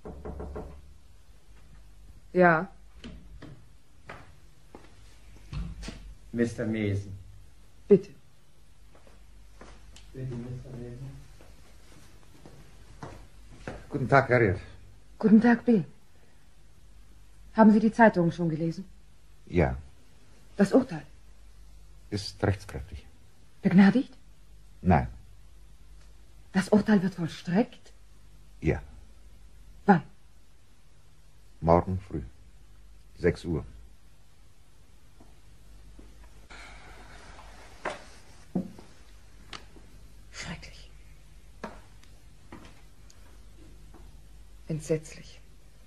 Ja. Mr. Mason. Bitte. Bitte, Mr. Mason. Guten Tag, Harriet. Guten Tag, Bill. Haben Sie die Zeitung schon gelesen? Ja. Das Urteil? Ist rechtskräftig. Begnadigt? Nein. Das Urteil wird vollstreckt? Ja. Wann? Morgen früh. 6 Uhr. Schrecklich. Entsetzlich.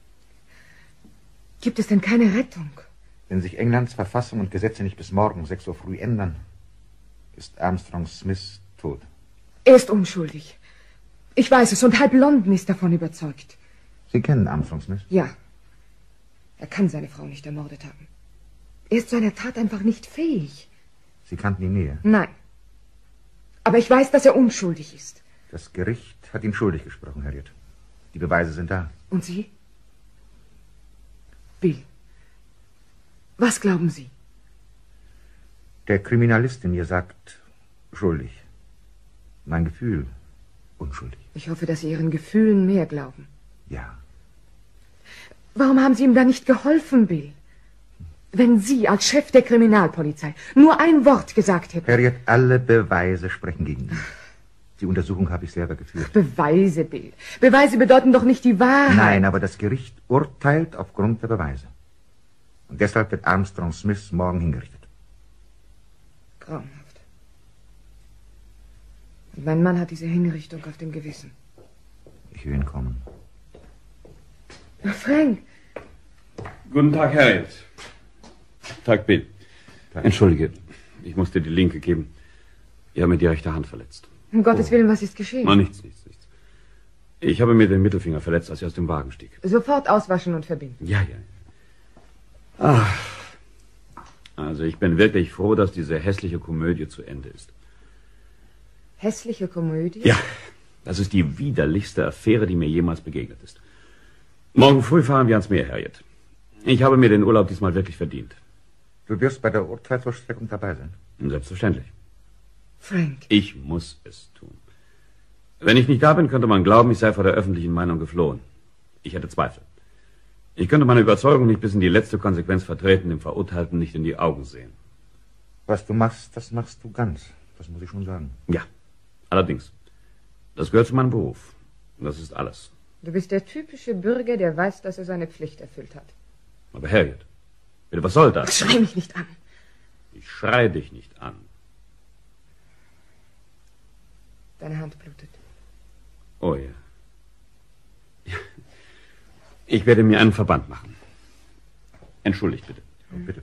Gibt es denn keine Rettung? Wenn sich Englands Verfassung und Gesetze nicht bis morgen 6 Uhr früh ändern, ist Armstrong Smith tot. Er ist unschuldig. Ich weiß es und halb London ist davon überzeugt. Sie kennen Armstrong Smith? Ja. Er kann seine Frau nicht ermordet haben. Er ist zu einer Tat einfach nicht fähig. Sie kannten ihn näher? Nein. Aber ich weiß, dass er unschuldig ist. Das Gericht hat ihn schuldig gesprochen, Harriet. Die Beweise sind da. Und Sie? Bill, was glauben Sie? Der Kriminalist in mir sagt schuldig. Mein Gefühl unschuldig. Ich hoffe, dass Sie Ihren Gefühlen mehr glauben. Ja. Warum haben Sie ihm da nicht geholfen, Bill? Wenn Sie als Chef der Kriminalpolizei nur ein Wort gesagt hätten... Harriet, alle Beweise sprechen gegen ihn. Die Untersuchung habe ich selber geführt. Beweise, Bill. Beweise bedeuten doch nicht die Wahrheit. Nein, aber das Gericht urteilt aufgrund der Beweise. Und deshalb wird Armstrong Smith morgen hingerichtet. Grauenhaft. Und mein Mann hat diese Hinrichtung auf dem Gewissen. Ich will ihn kommen. Frank. Guten Tag, Harriet. Tag, Bill. Tag. Entschuldige, ich musste die linke geben. Ihr habt mir die rechte Hand verletzt. Um Gottes Willen, was ist geschehen? Oh, nichts. Ich habe mir den Mittelfinger verletzt, als ich aus dem Wagen stieg. Sofort auswaschen und verbinden. Ja. Ach. Also ich bin wirklich froh, dass diese hässliche Komödie zu Ende ist. Hässliche Komödie? Ja, das ist die widerlichste Affäre, die mir jemals begegnet ist. Morgen früh fahren wir ans Meer, Harriet. Ich habe mir den Urlaub diesmal wirklich verdient. Du wirst bei der Urteilsvollstreckung dabei sein? Selbstverständlich. Frank. Ich muss es tun. Wenn ich nicht da bin, könnte man glauben, ich sei vor der öffentlichen Meinung geflohen. Ich hätte Zweifel. Ich könnte meine Überzeugung nicht bis in die letzte Konsequenz vertreten, dem Verurteilten nicht in die Augen sehen. Was du machst, das machst du ganz. Das muss ich schon sagen. Ja, allerdings. Das gehört zu meinem Beruf. Und das ist alles. Du bist der typische Bürger, der weiß, dass er seine Pflicht erfüllt hat. Aber Harriet, bitte, was soll das? Schrei mich nicht an. Ich schreie dich nicht an. Deine Hand blutet. Oh ja. Ich werde mir einen Verband machen. Entschuldigt bitte. Oh, bitte.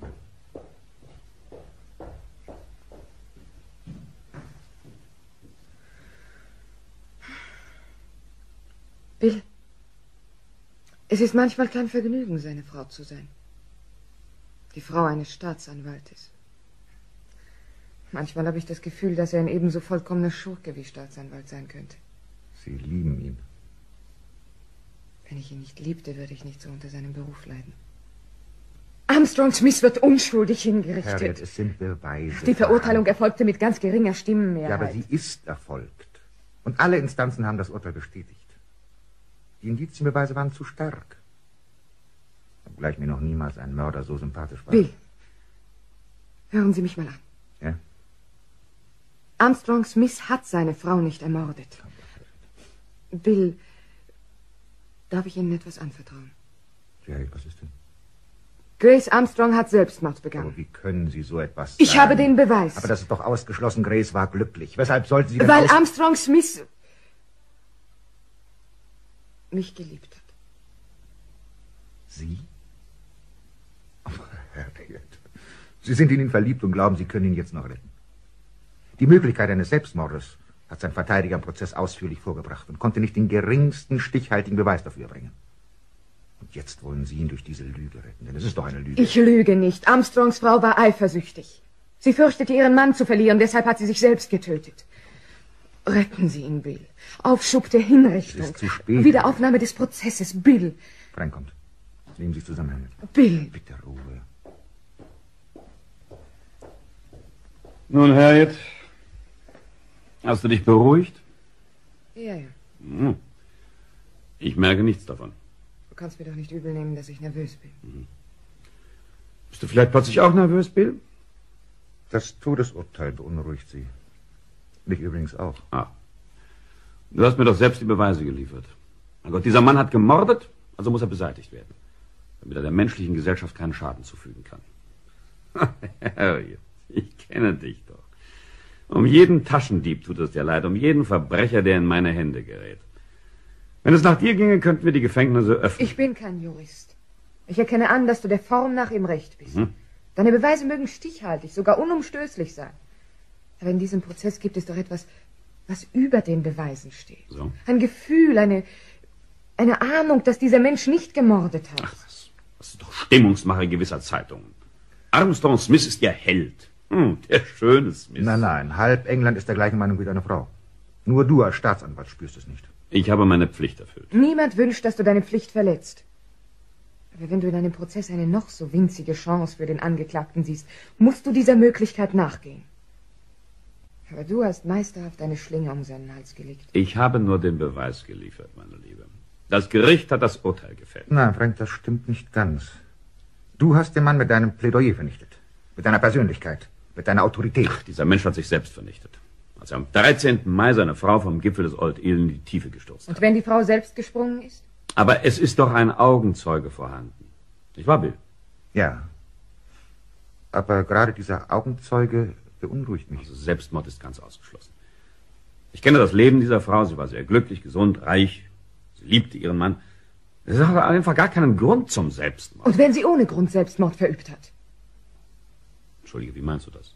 Bill, es ist manchmal kein Vergnügen, seine Frau zu sein. Die Frau eines Staatsanwaltes. Manchmal habe ich das Gefühl, dass er ein ebenso vollkommener Schurke wie Staatsanwalt sein könnte. Sie lieben ihn. Wenn ich ihn nicht liebte, würde ich nicht so unter seinem Beruf leiden. Armstrong Smith wird unschuldig hingerichtet. Harriet, es sind Beweise. Die Verurteilung erfolgte mit ganz geringer Stimmenmehrheit. Ja, aber sie ist erfolgt. Und alle Instanzen haben das Urteil bestätigt. Die Indizienbeweise waren zu stark. Obgleich mir noch niemals ein Mörder so sympathisch war. Bill, hören Sie mich mal an. Ja? Armstrong Smith hat seine Frau nicht ermordet. Bill, darf ich Ihnen etwas anvertrauen? Ja, was ist denn? Grace Armstrong hat Selbstmord begangen. Aber wie können Sie so etwas sagen? Ich habe den Beweis. Aber das ist doch ausgeschlossen. Grace war glücklich. Weshalb sollten Sie denn Weil Armstrong Smith mich geliebt hat. Sie? Aber Harriet, Sie sind in ihn verliebt und glauben, Sie können ihn jetzt noch retten. Die Möglichkeit eines Selbstmordes hat sein Verteidiger im Prozess ausführlich vorgebracht und konnte nicht den geringsten stichhaltigen Beweis dafür erbringen. Und jetzt wollen Sie ihn durch diese Lüge retten, denn es ist doch eine Lüge. Ich lüge nicht. Armstrongs Frau war eifersüchtig. Sie fürchtete, ihren Mann zu verlieren, deshalb hat sie sich selbst getötet. Retten Sie ihn, Bill. Aufschub der Hinrichtung. Es ist zu spät. Wiederaufnahme des Prozesses, Bill. Frank kommt. Nehmen Sie sich zusammen, Harriet. Bill. Bitte Ruhe. Nun, Harriet, hast du dich beruhigt? Ja. Ich merke nichts davon. Du kannst mir doch nicht übel nehmen, dass ich nervös bin. Bist du vielleicht plötzlich auch nervös, Bill? Das Todesurteil beunruhigt Sie. Mich übrigens auch. Ah. Du hast mir doch selbst die Beweise geliefert. Mein Gott, dieser Mann hat gemordet, also muss er beseitigt werden. Damit er der menschlichen Gesellschaft keinen Schaden zufügen kann. Harriet, ich kenne dich doch. Um jeden Taschendieb tut es dir leid, um jeden Verbrecher, der in meine Hände gerät. Wenn es nach dir ginge, könnten wir die Gefängnisse öffnen. Ich bin kein Jurist. Ich erkenne an, dass du der Form nach im Recht bist. Deine Beweise mögen stichhaltig, sogar unumstößlich sein. Aber in diesem Prozess gibt es doch etwas, was über den Beweisen steht. So? Ein Gefühl, eine Ahnung, dass dieser Mensch nicht gemordet hat. Ach, das ist doch Stimmungsmache gewisser Zeitungen. Armstrong Smith ist der Held. Der schöne Smith. Nein, halb England ist der gleichen Meinung wie deine Frau. Nur du als Staatsanwalt spürst es nicht. Ich habe meine Pflicht erfüllt. Niemand wünscht, dass du deine Pflicht verletzt. Aber wenn du in einem Prozess eine noch so winzige Chance für den Angeklagten siehst, musst du dieser Möglichkeit nachgehen. Aber du hast meisterhaft eine Schlinge um seinen Hals gelegt. Ich habe nur den Beweis geliefert, meine Liebe. Das Gericht hat das Urteil gefällt. Nein, Frank, das stimmt nicht ganz. Du hast den Mann mit deinem Plädoyer vernichtet. Mit deiner Persönlichkeit. Mit deiner Autorität. Ach, dieser Mensch hat sich selbst vernichtet. Als er am 13. Mai seine Frau vom Gipfel des Old Eel in die Tiefe gestürzt hat. Und wenn die Frau selbst gesprungen ist? Aber es ist doch ein Augenzeuge vorhanden. Nicht wahr, Bill? Ja. Aber gerade dieser Augenzeuge beunruhigt mich. Also Selbstmord ist ganz ausgeschlossen. Ich kenne das Leben dieser Frau. Sie war sehr glücklich, gesund, reich. Sie liebte ihren Mann. Es hat einfach gar keinen Grund zum Selbstmord. Und wenn sie ohne Grund Selbstmord verübt hat? Entschuldige, wie meinst du das?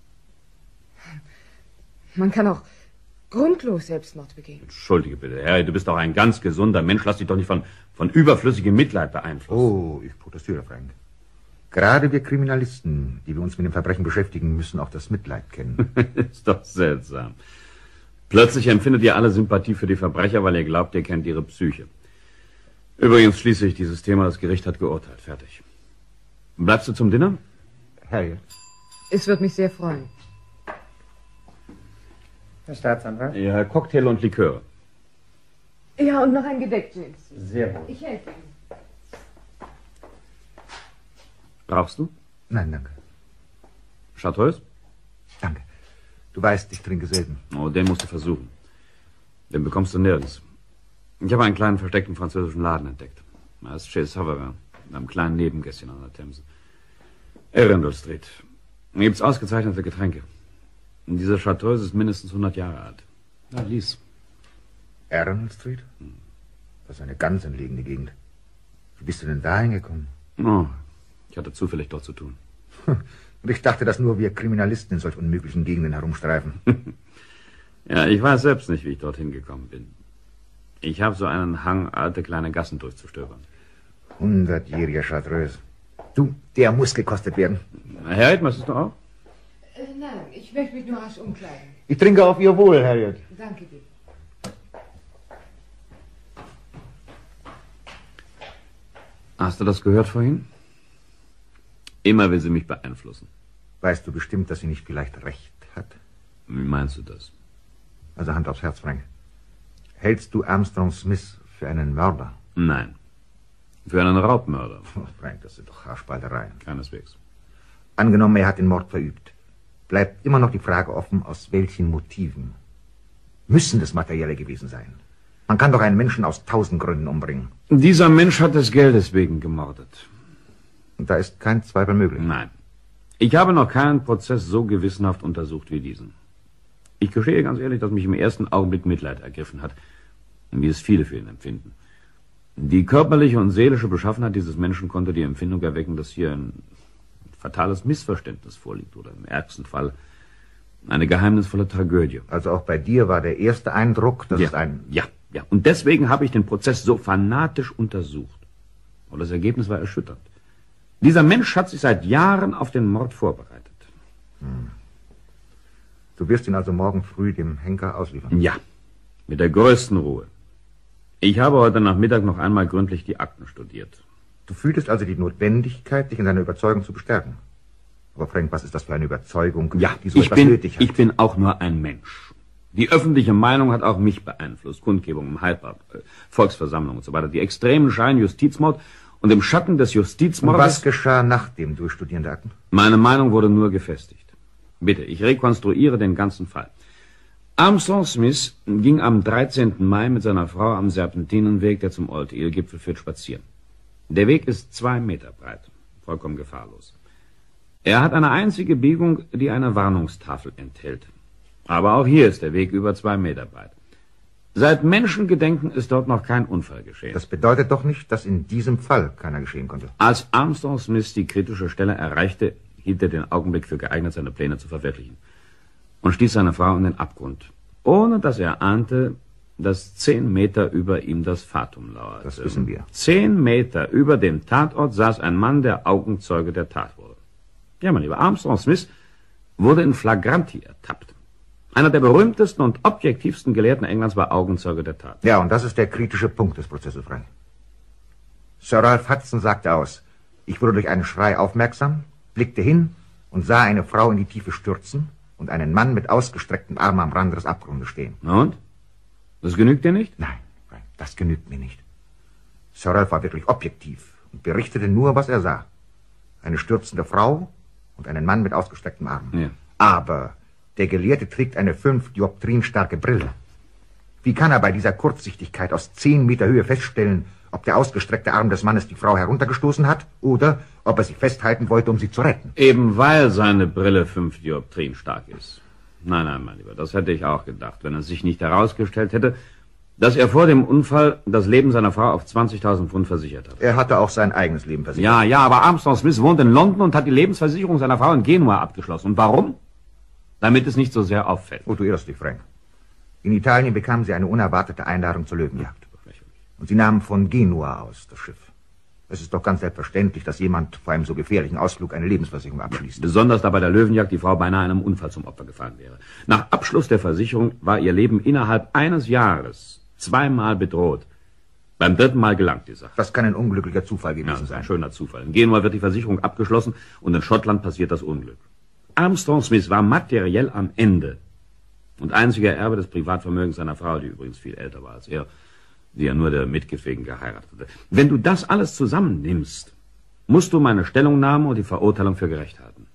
Man kann auch grundlos Selbstmord begehen. Entschuldige bitte, Harry, du bist doch ein ganz gesunder Mensch. Lass dich doch nicht von überflüssigem Mitleid beeinflussen. Oh, ich protestiere, Frank. Gerade wir Kriminalisten, die wir uns mit dem Verbrechen beschäftigen, müssen auch das Mitleid kennen. Ist doch seltsam. Plötzlich empfindet ihr alle Sympathie für die Verbrecher, weil ihr glaubt, ihr kennt ihre Psyche. Übrigens schließe ich dieses Thema, das Gericht hat geurteilt. Fertig. Bleibst du zum Dinner? Harriet. Es wird mich sehr freuen. Herr Staatsanwalt? Ja, Cocktail und Liköre. Ja, und noch ein Gedeck, James. Sehr wohl. Ich helfe Ihnen. Brauchst du? Nein, danke. Chartreuse? Danke. Du weißt, ich trinke selten. Oh, den musst du versuchen. Den bekommst du nirgends. Ich habe einen kleinen versteckten französischen Laden entdeckt. Er ist Chez Sovereign, in einem kleinen Nebengässchen an der Themse. Arundel Street. Da gibt's ausgezeichnete Getränke. Und diese Chartreuse ist mindestens 100 Jahre alt. Na, lies. Arundel Street? Das ist eine ganz entlegene Gegend. Wie bist du denn da hingekommen? Oh, ich hatte zufällig dort zu tun. Und ich dachte, dass nur wir Kriminalisten in solch unmöglichen Gegenden herumstreifen. Ja, ich weiß selbst nicht, wie ich dorthin gekommen bin. Ich habe so einen Hang, alte kleine Gassen durchzustöbern. 100-jähriger Chartreuse. Du, der muss gekostet werden. Harriet, möchtest du auch? Nein, ich möchte mich nur rasch umkleiden. Ich trinke auf Ihr Wohl, Harriet. Danke dir. Hast du das gehört vorhin? Immer will sie mich beeinflussen. Weißt du bestimmt, dass sie nicht vielleicht recht hat? Wie meinst du das? Also Hand aufs Herz, Frank. Hältst du Armstrong Smith für einen Mörder? Nein. Für einen Raubmörder. Oh, Frank, das sind doch Haarspaltereien. Keineswegs. Angenommen, er hat den Mord verübt. Bleibt immer noch die Frage offen, aus welchen Motiven. Müssen das Materielle gewesen sein? Man kann doch einen Menschen aus 1000 Gründen umbringen. Dieser Mensch hat des Geldes wegen gemordet. Und da ist kein Zweifel möglich. Nein. Ich habe noch keinen Prozess so gewissenhaft untersucht wie diesen. Ich gestehe ganz ehrlich, dass mich im ersten Augenblick Mitleid ergriffen hat, wie es viele für ihn empfinden. Die körperliche und seelische Beschaffenheit dieses Menschen konnte die Empfindung erwecken, dass hier ein fatales Missverständnis vorliegt oder im ärgsten Fall eine geheimnisvolle Tragödie. Also auch bei dir war der erste Eindruck, dass es ein... Ja. Und deswegen habe ich den Prozess so fanatisch untersucht. Und das Ergebnis war erschütternd. Dieser Mensch hat sich seit Jahren auf den Mord vorbereitet. Du wirst ihn also morgen früh dem Henker ausliefern? Ja, mit der größten Ruhe. Ich habe heute Nachmittag noch einmal gründlich die Akten studiert. Du fühltest also die Notwendigkeit, dich in deiner Überzeugung zu bestärken. Aber Frank, was ist das für eine Überzeugung, die so etwas nötig hat? Ich bin auch nur ein Mensch. Die öffentliche Meinung hat auch mich beeinflusst. Kundgebungen im Hyde-Park, Volksversammlungen und so weiter. Die extremen Schein Justizmord und im Schatten des Justizmordes... Und was geschah nach dem Durchstudieren der Akten? Meine Meinung wurde nur gefestigt. Bitte, ich rekonstruiere den ganzen Fall. Armstrong Smith ging am 13. Mai mit seiner Frau am Serpentinenweg, der zum Old Eel-Gipfel führt, spazieren. Der Weg ist 2 Meter breit, vollkommen gefahrlos. Er hat eine einzige Biegung, die eine Warnungstafel enthält. Aber auch hier ist der Weg über 2 Meter breit. Seit Menschengedenken ist dort noch kein Unfall geschehen. Das bedeutet doch nicht, dass in diesem Fall keiner geschehen konnte. Als Armstrong Smith die kritische Stelle erreichte, hielt er den Augenblick für geeignet, seine Pläne zu verwirklichen. Und stieß seine Frau in den Abgrund, ohne dass er ahnte, dass 10 Meter über ihm das Fatum lauerte. Das wissen wir. 10 Meter über dem Tatort saß ein Mann, der Augenzeuge der Tat wurde. Ja, mein lieber, Armstrong Smith wurde in Flagranti ertappt. Einer der berühmtesten und objektivsten Gelehrten Englands war Augenzeuge der Tat. Ja, und das ist der kritische Punkt des Prozesses, Frank. Sir Ralph Hudson sagte aus, ich wurde durch einen Schrei aufmerksam, blickte hin und sah eine Frau in die Tiefe stürzen und einen Mann mit ausgestrecktem Arm am Rande des Abgrundes stehen. Na und? Das genügt dir nicht? Nein, Frank, das genügt mir nicht. Sir Ralph war wirklich objektiv und berichtete nur, was er sah. Eine stürzende Frau und einen Mann mit ausgestrecktem Arm. Ja. Aber der Gelehrte trägt eine 5 Dioptrien starke Brille. Wie kann er bei dieser Kurzsichtigkeit aus 10 Meter Höhe feststellen, ob der ausgestreckte Arm des Mannes die Frau heruntergestoßen hat oder ob er sie festhalten wollte, um sie zu retten? Eben weil seine Brille 5 Dioptrien stark ist. Nein, mein Lieber, das hätte ich auch gedacht, wenn es sich nicht herausgestellt hätte, dass er vor dem Unfall das Leben seiner Frau auf 20.000 Pfund versichert hat. Er hatte auch sein eigenes Leben versichert. Ja, aber Armstrong Smith wohnt in London und hat die Lebensversicherung seiner Frau in Genua abgeschlossen. Und warum? Damit es nicht so sehr auffällt. Oh, du irrst dich, Frank. In Italien bekamen sie eine unerwartete Einladung zur Löwenjagd. Und sie nahmen von Genua aus das Schiff. Es ist doch ganz selbstverständlich, dass jemand vor einem so gefährlichen Ausflug eine Lebensversicherung abschließt. Besonders da bei der Löwenjagd die Frau beinahe einem Unfall zum Opfer gefallen wäre. Nach Abschluss der Versicherung war ihr Leben innerhalb eines Jahres 2-mal bedroht. Beim 3. Mal gelangt die Sache. Das kann ein unglücklicher Zufall gewesen sein. Ein schöner Zufall. In Genua wird die Versicherung abgeschlossen und in Schottland passiert das Unglück. Armstrong Smith war materiell am Ende und einziger Erbe des Privatvermögens seiner Frau, die übrigens viel älter war als er, die er nur der Mitgift wegen geheiratet hatte. Wenn du das alles zusammennimmst, musst du meine Stellungnahme und die Verurteilung für gerecht halten.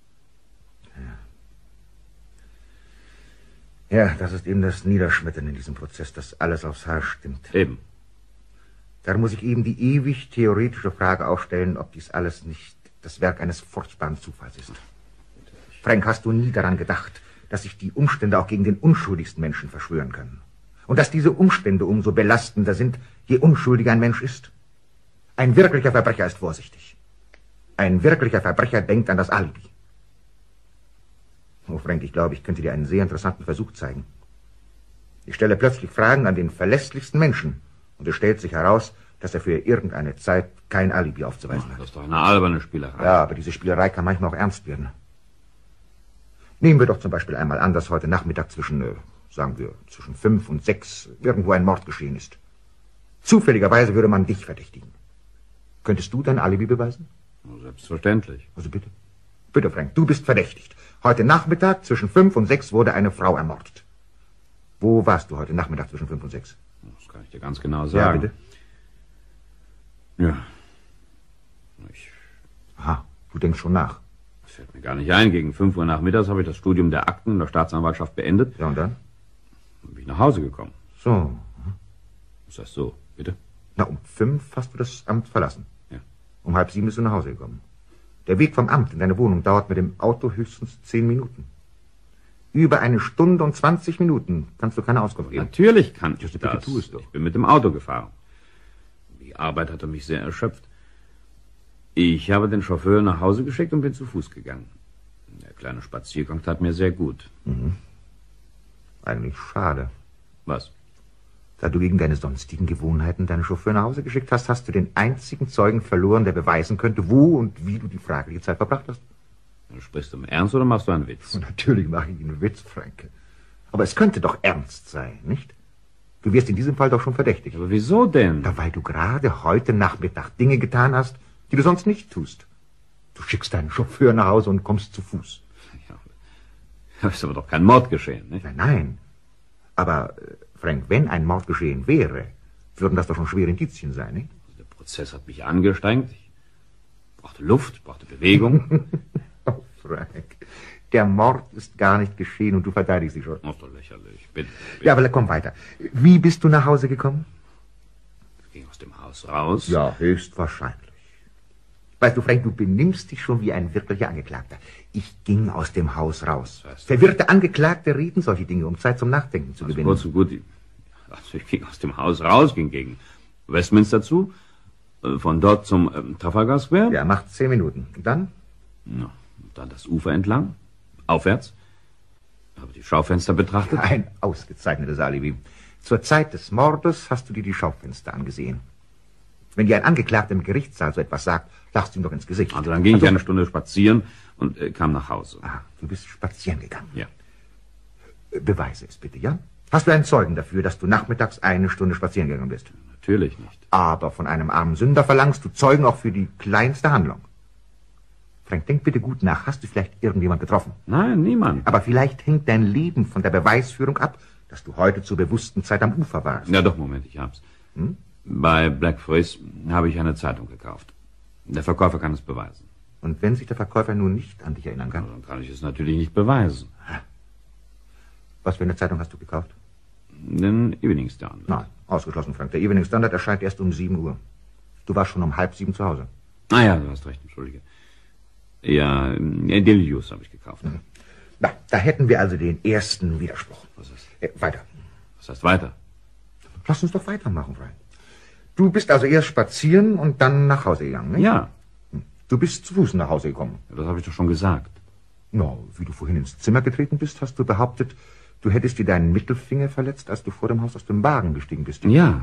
Ja, das ist eben das Niederschmetternde in diesem Prozess, dass alles aufs Haar stimmt. Eben. Da muss ich eben die ewig theoretische Frage aufstellen, ob dies alles nicht das Werk eines furchtbaren Zufalls ist. Frank, hast du nie daran gedacht, dass sich die Umstände auch gegen den unschuldigsten Menschen verschwören können? Und dass diese Umstände umso belastender sind, je unschuldiger ein Mensch ist? Ein wirklicher Verbrecher ist vorsichtig. Ein wirklicher Verbrecher denkt an das Alibi. Oh, Frank, ich glaube, ich könnte dir einen sehr interessanten Versuch zeigen. Ich stelle plötzlich Fragen an den verlässlichsten Menschen und es stellt sich heraus, dass er für irgendeine Zeit kein Alibi aufzuweisen hat. Das ist doch eine alberne Spielerei. Ja, aber diese Spielerei kann manchmal auch ernst werden. Nehmen wir doch zum Beispiel einmal an, dass heute Nachmittag zwischen 5 und 6 irgendwo ein Mord geschehen ist. Zufälligerweise würde man dich verdächtigen. Könntest du dein Alibi beweisen? Selbstverständlich. Also bitte. Bitte, Frank, du bist verdächtigt. Heute Nachmittag zwischen 5 und 6 wurde eine Frau ermordet. Wo warst du heute Nachmittag zwischen 5 und 6? Das kann ich dir ganz genau sagen. Ja, bitte. Ja. Aha, du denkst schon nach. Das fällt mir gar nicht ein. Gegen 5 Uhr nachmittags habe ich das Studium der Akten in der Staatsanwaltschaft beendet. Ja, und dann? Dann bin ich nach Hause gekommen. So. Was heißt so? Bitte? Na, um 5 hast du das Amt verlassen. Ja. Um 6:30 bist du nach Hause gekommen. Der Weg vom Amt in deine Wohnung dauert mit dem Auto höchstens 10 Minuten. Über 1 Stunde und 20 Minuten kannst du keine Auskunft geben. Natürlich kann ich bitte, das. tu es doch. Ich bin mit dem Auto gefahren. Die Arbeit hatte mich sehr erschöpft. Ich habe den Chauffeur nach Hause geschickt und bin zu Fuß gegangen. Der kleine Spaziergang tat mir sehr gut. Mhm. Eigentlich schade. Was? Da du gegen deine sonstigen Gewohnheiten deinen Chauffeur nach Hause geschickt hast, hast du den einzigen Zeugen verloren, der beweisen könnte, wo und wie du die fragliche Zeit verbracht hast. Sprichst du im Ernst oder machst du einen Witz? Und natürlich mache ich einen Witz, Frank. Aber es könnte doch ernst sein, nicht? Du wirst in diesem Fall doch schon verdächtig. Aber wieso denn? Na, weil du gerade heute Nachmittag Dinge getan hast, die du sonst nicht tust. Du schickst deinen Chauffeur nach Hause und kommst zu Fuß. Ja, das ist aber doch kein Mord geschehen, nicht? Nein. Aber, Frank, wenn ein Mord geschehen wäre, würden das doch schon schwere Indizien sein, nicht? Der Prozess hat mich angestrengt. Ich brauchte Luft, brauchte Bewegung. Oh, Frank, der Mord ist gar nicht geschehen und du verteidigst dich schon. Das ist doch lächerlich. Bitte. Ja, aber komm weiter. Wie bist du nach Hause gekommen? Ich ging aus dem Haus raus. Ja, höchstwahrscheinlich. Weißt du, Frank, du benimmst dich schon wie ein wirklicher Angeklagter. Ich ging aus dem Haus raus. Was heißt das? Verwirrte Angeklagte reden solche Dinge, um Zeit zum Nachdenken zu gewinnen. Kurz und gut. Also ich ging aus dem Haus raus, ging gegen Westminster zu, von dort zum Trafalgar Square. Ja, macht 10 Minuten. Und dann? Ja, und dann das Ufer entlang, aufwärts. Habe die Schaufenster betrachtet. Ein ausgezeichnetes Alibi. Zur Zeit des Mordes hast du dir die Schaufenster angesehen. Wenn dir ein Angeklagter im Gerichtssaal so etwas sagt, lachst du ihm doch ins Gesicht. Also dann ging ich eine Stunde spazieren und kam nach Hause. Ah, du bist spazieren gegangen. Ja. Beweise es bitte, ja? Hast du einen Zeugen dafür, dass du nachmittags 1 Stunde spazieren gegangen bist? Natürlich nicht. Aber von einem armen Sünder verlangst du Zeugen auch für die kleinste Handlung. Frank, denk bitte gut nach. Hast du vielleicht irgendjemand getroffen? Nein, niemand. Aber vielleicht hängt dein Leben von der Beweisführung ab, dass du heute zur bewussten Zeit am Ufer warst. Ja doch, Moment, ich hab's. Bei Blackfriars habe ich eine Zeitung gekauft. Der Verkäufer kann es beweisen. Und wenn sich der Verkäufer nun nicht an dich erinnern kann? Dann kann ich es natürlich nicht beweisen. Was für eine Zeitung hast du gekauft? Den Evening Standard. Nein, ausgeschlossen, Frank. Der Evening Standard erscheint erst um 7 Uhr. Du warst schon um 6:30 zu Hause. Ah ja, du hast recht, entschuldige. Ja, Daily News habe ich gekauft. Na, da hätten wir also den ersten Widerspruch. Was ist? Weiter. Was heißt weiter? Lass uns doch weitermachen, Frank. Du bist also erst spazieren und dann nach Hause gegangen, nicht? Ja, Du bist zu Fuß nach Hause gekommen. das habe ich doch schon gesagt. Na, wie du vorhin ins Zimmer getreten bist, hast du behauptet, du hättest dir deinen Mittelfinger verletzt, als du vor dem Haus aus dem Wagen gestiegen bist. Ja,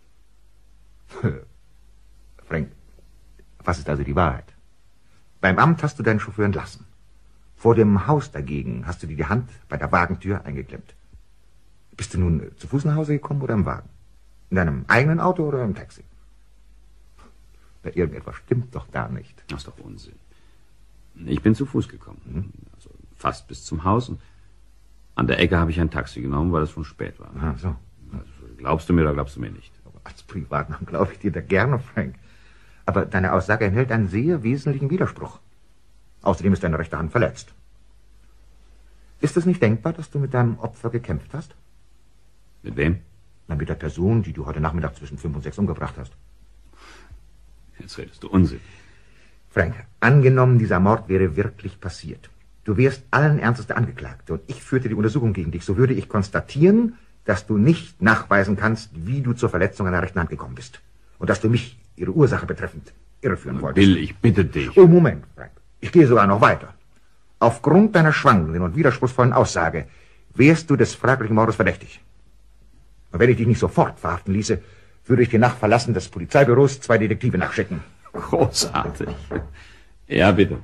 Frank, was ist also die Wahrheit? Beim Amt hast du deinen Chauffeur entlassen. Vor dem Haus dagegen hast du dir die Hand bei der Wagentür eingeklemmt. Bist du nun zu Fuß nach Hause gekommen oder im Wagen? In deinem eigenen Auto oder im Taxi? Irgendetwas stimmt doch da nicht. das ist doch Unsinn. Ich bin zu Fuß gekommen. Also fast bis zum Haus. Und an der Ecke habe ich ein Taxi genommen, weil es schon spät war. Ah, so. Also, glaubst du mir oder glaubst du mir nicht? Als Privatmann glaube ich dir da gerne, Frank. Aber deine Aussage enthält einen sehr wesentlichen Widerspruch. Außerdem ist deine rechte Hand verletzt. Ist es nicht denkbar, dass du mit deinem Opfer gekämpft hast? Mit wem? Na, mit der Person, die du heute Nachmittag zwischen 5 und 6 umgebracht hast. Jetzt redest du Unsinn. Frank, angenommen, dieser Mord wäre wirklich passiert. Du wärst allen Ernstes der Angeklagte und ich führte die Untersuchung gegen dich. So würde ich konstatieren, dass du nicht nachweisen kannst, wie du zur Verletzung an der rechten Hand gekommen bist. Und dass du mich, ihre Ursache betreffend, irreführen wolltest. Bill, ich bitte dich. Oh, Moment, Frank. Ich gehe sogar noch weiter. Aufgrund deiner schwankenden und widerspruchsvollen Aussage wärst du des fraglichen Mordes verdächtig. Und wenn ich dich nicht sofort verhaften ließe, würde ich dir nach Verlassen des Polizeibüros 2 Detektive nachschicken. Großartig. Ja, bitte.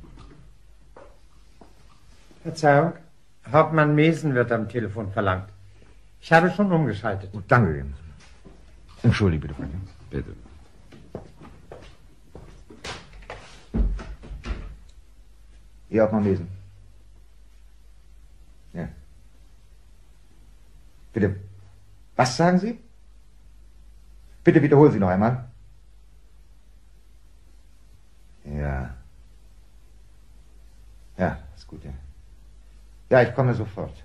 Verzeihung, Hauptmann Mesen wird am Telefon verlangt. Ich habe schon umgeschaltet. Gut, danke. Entschuldige bitte, Frank. Bitte. Ihr auch mal lesen. Ja. Bitte. Was sagen Sie? Bitte wiederholen Sie noch einmal. Ja. Ja, ist gut, ja. Ja, ich komme sofort.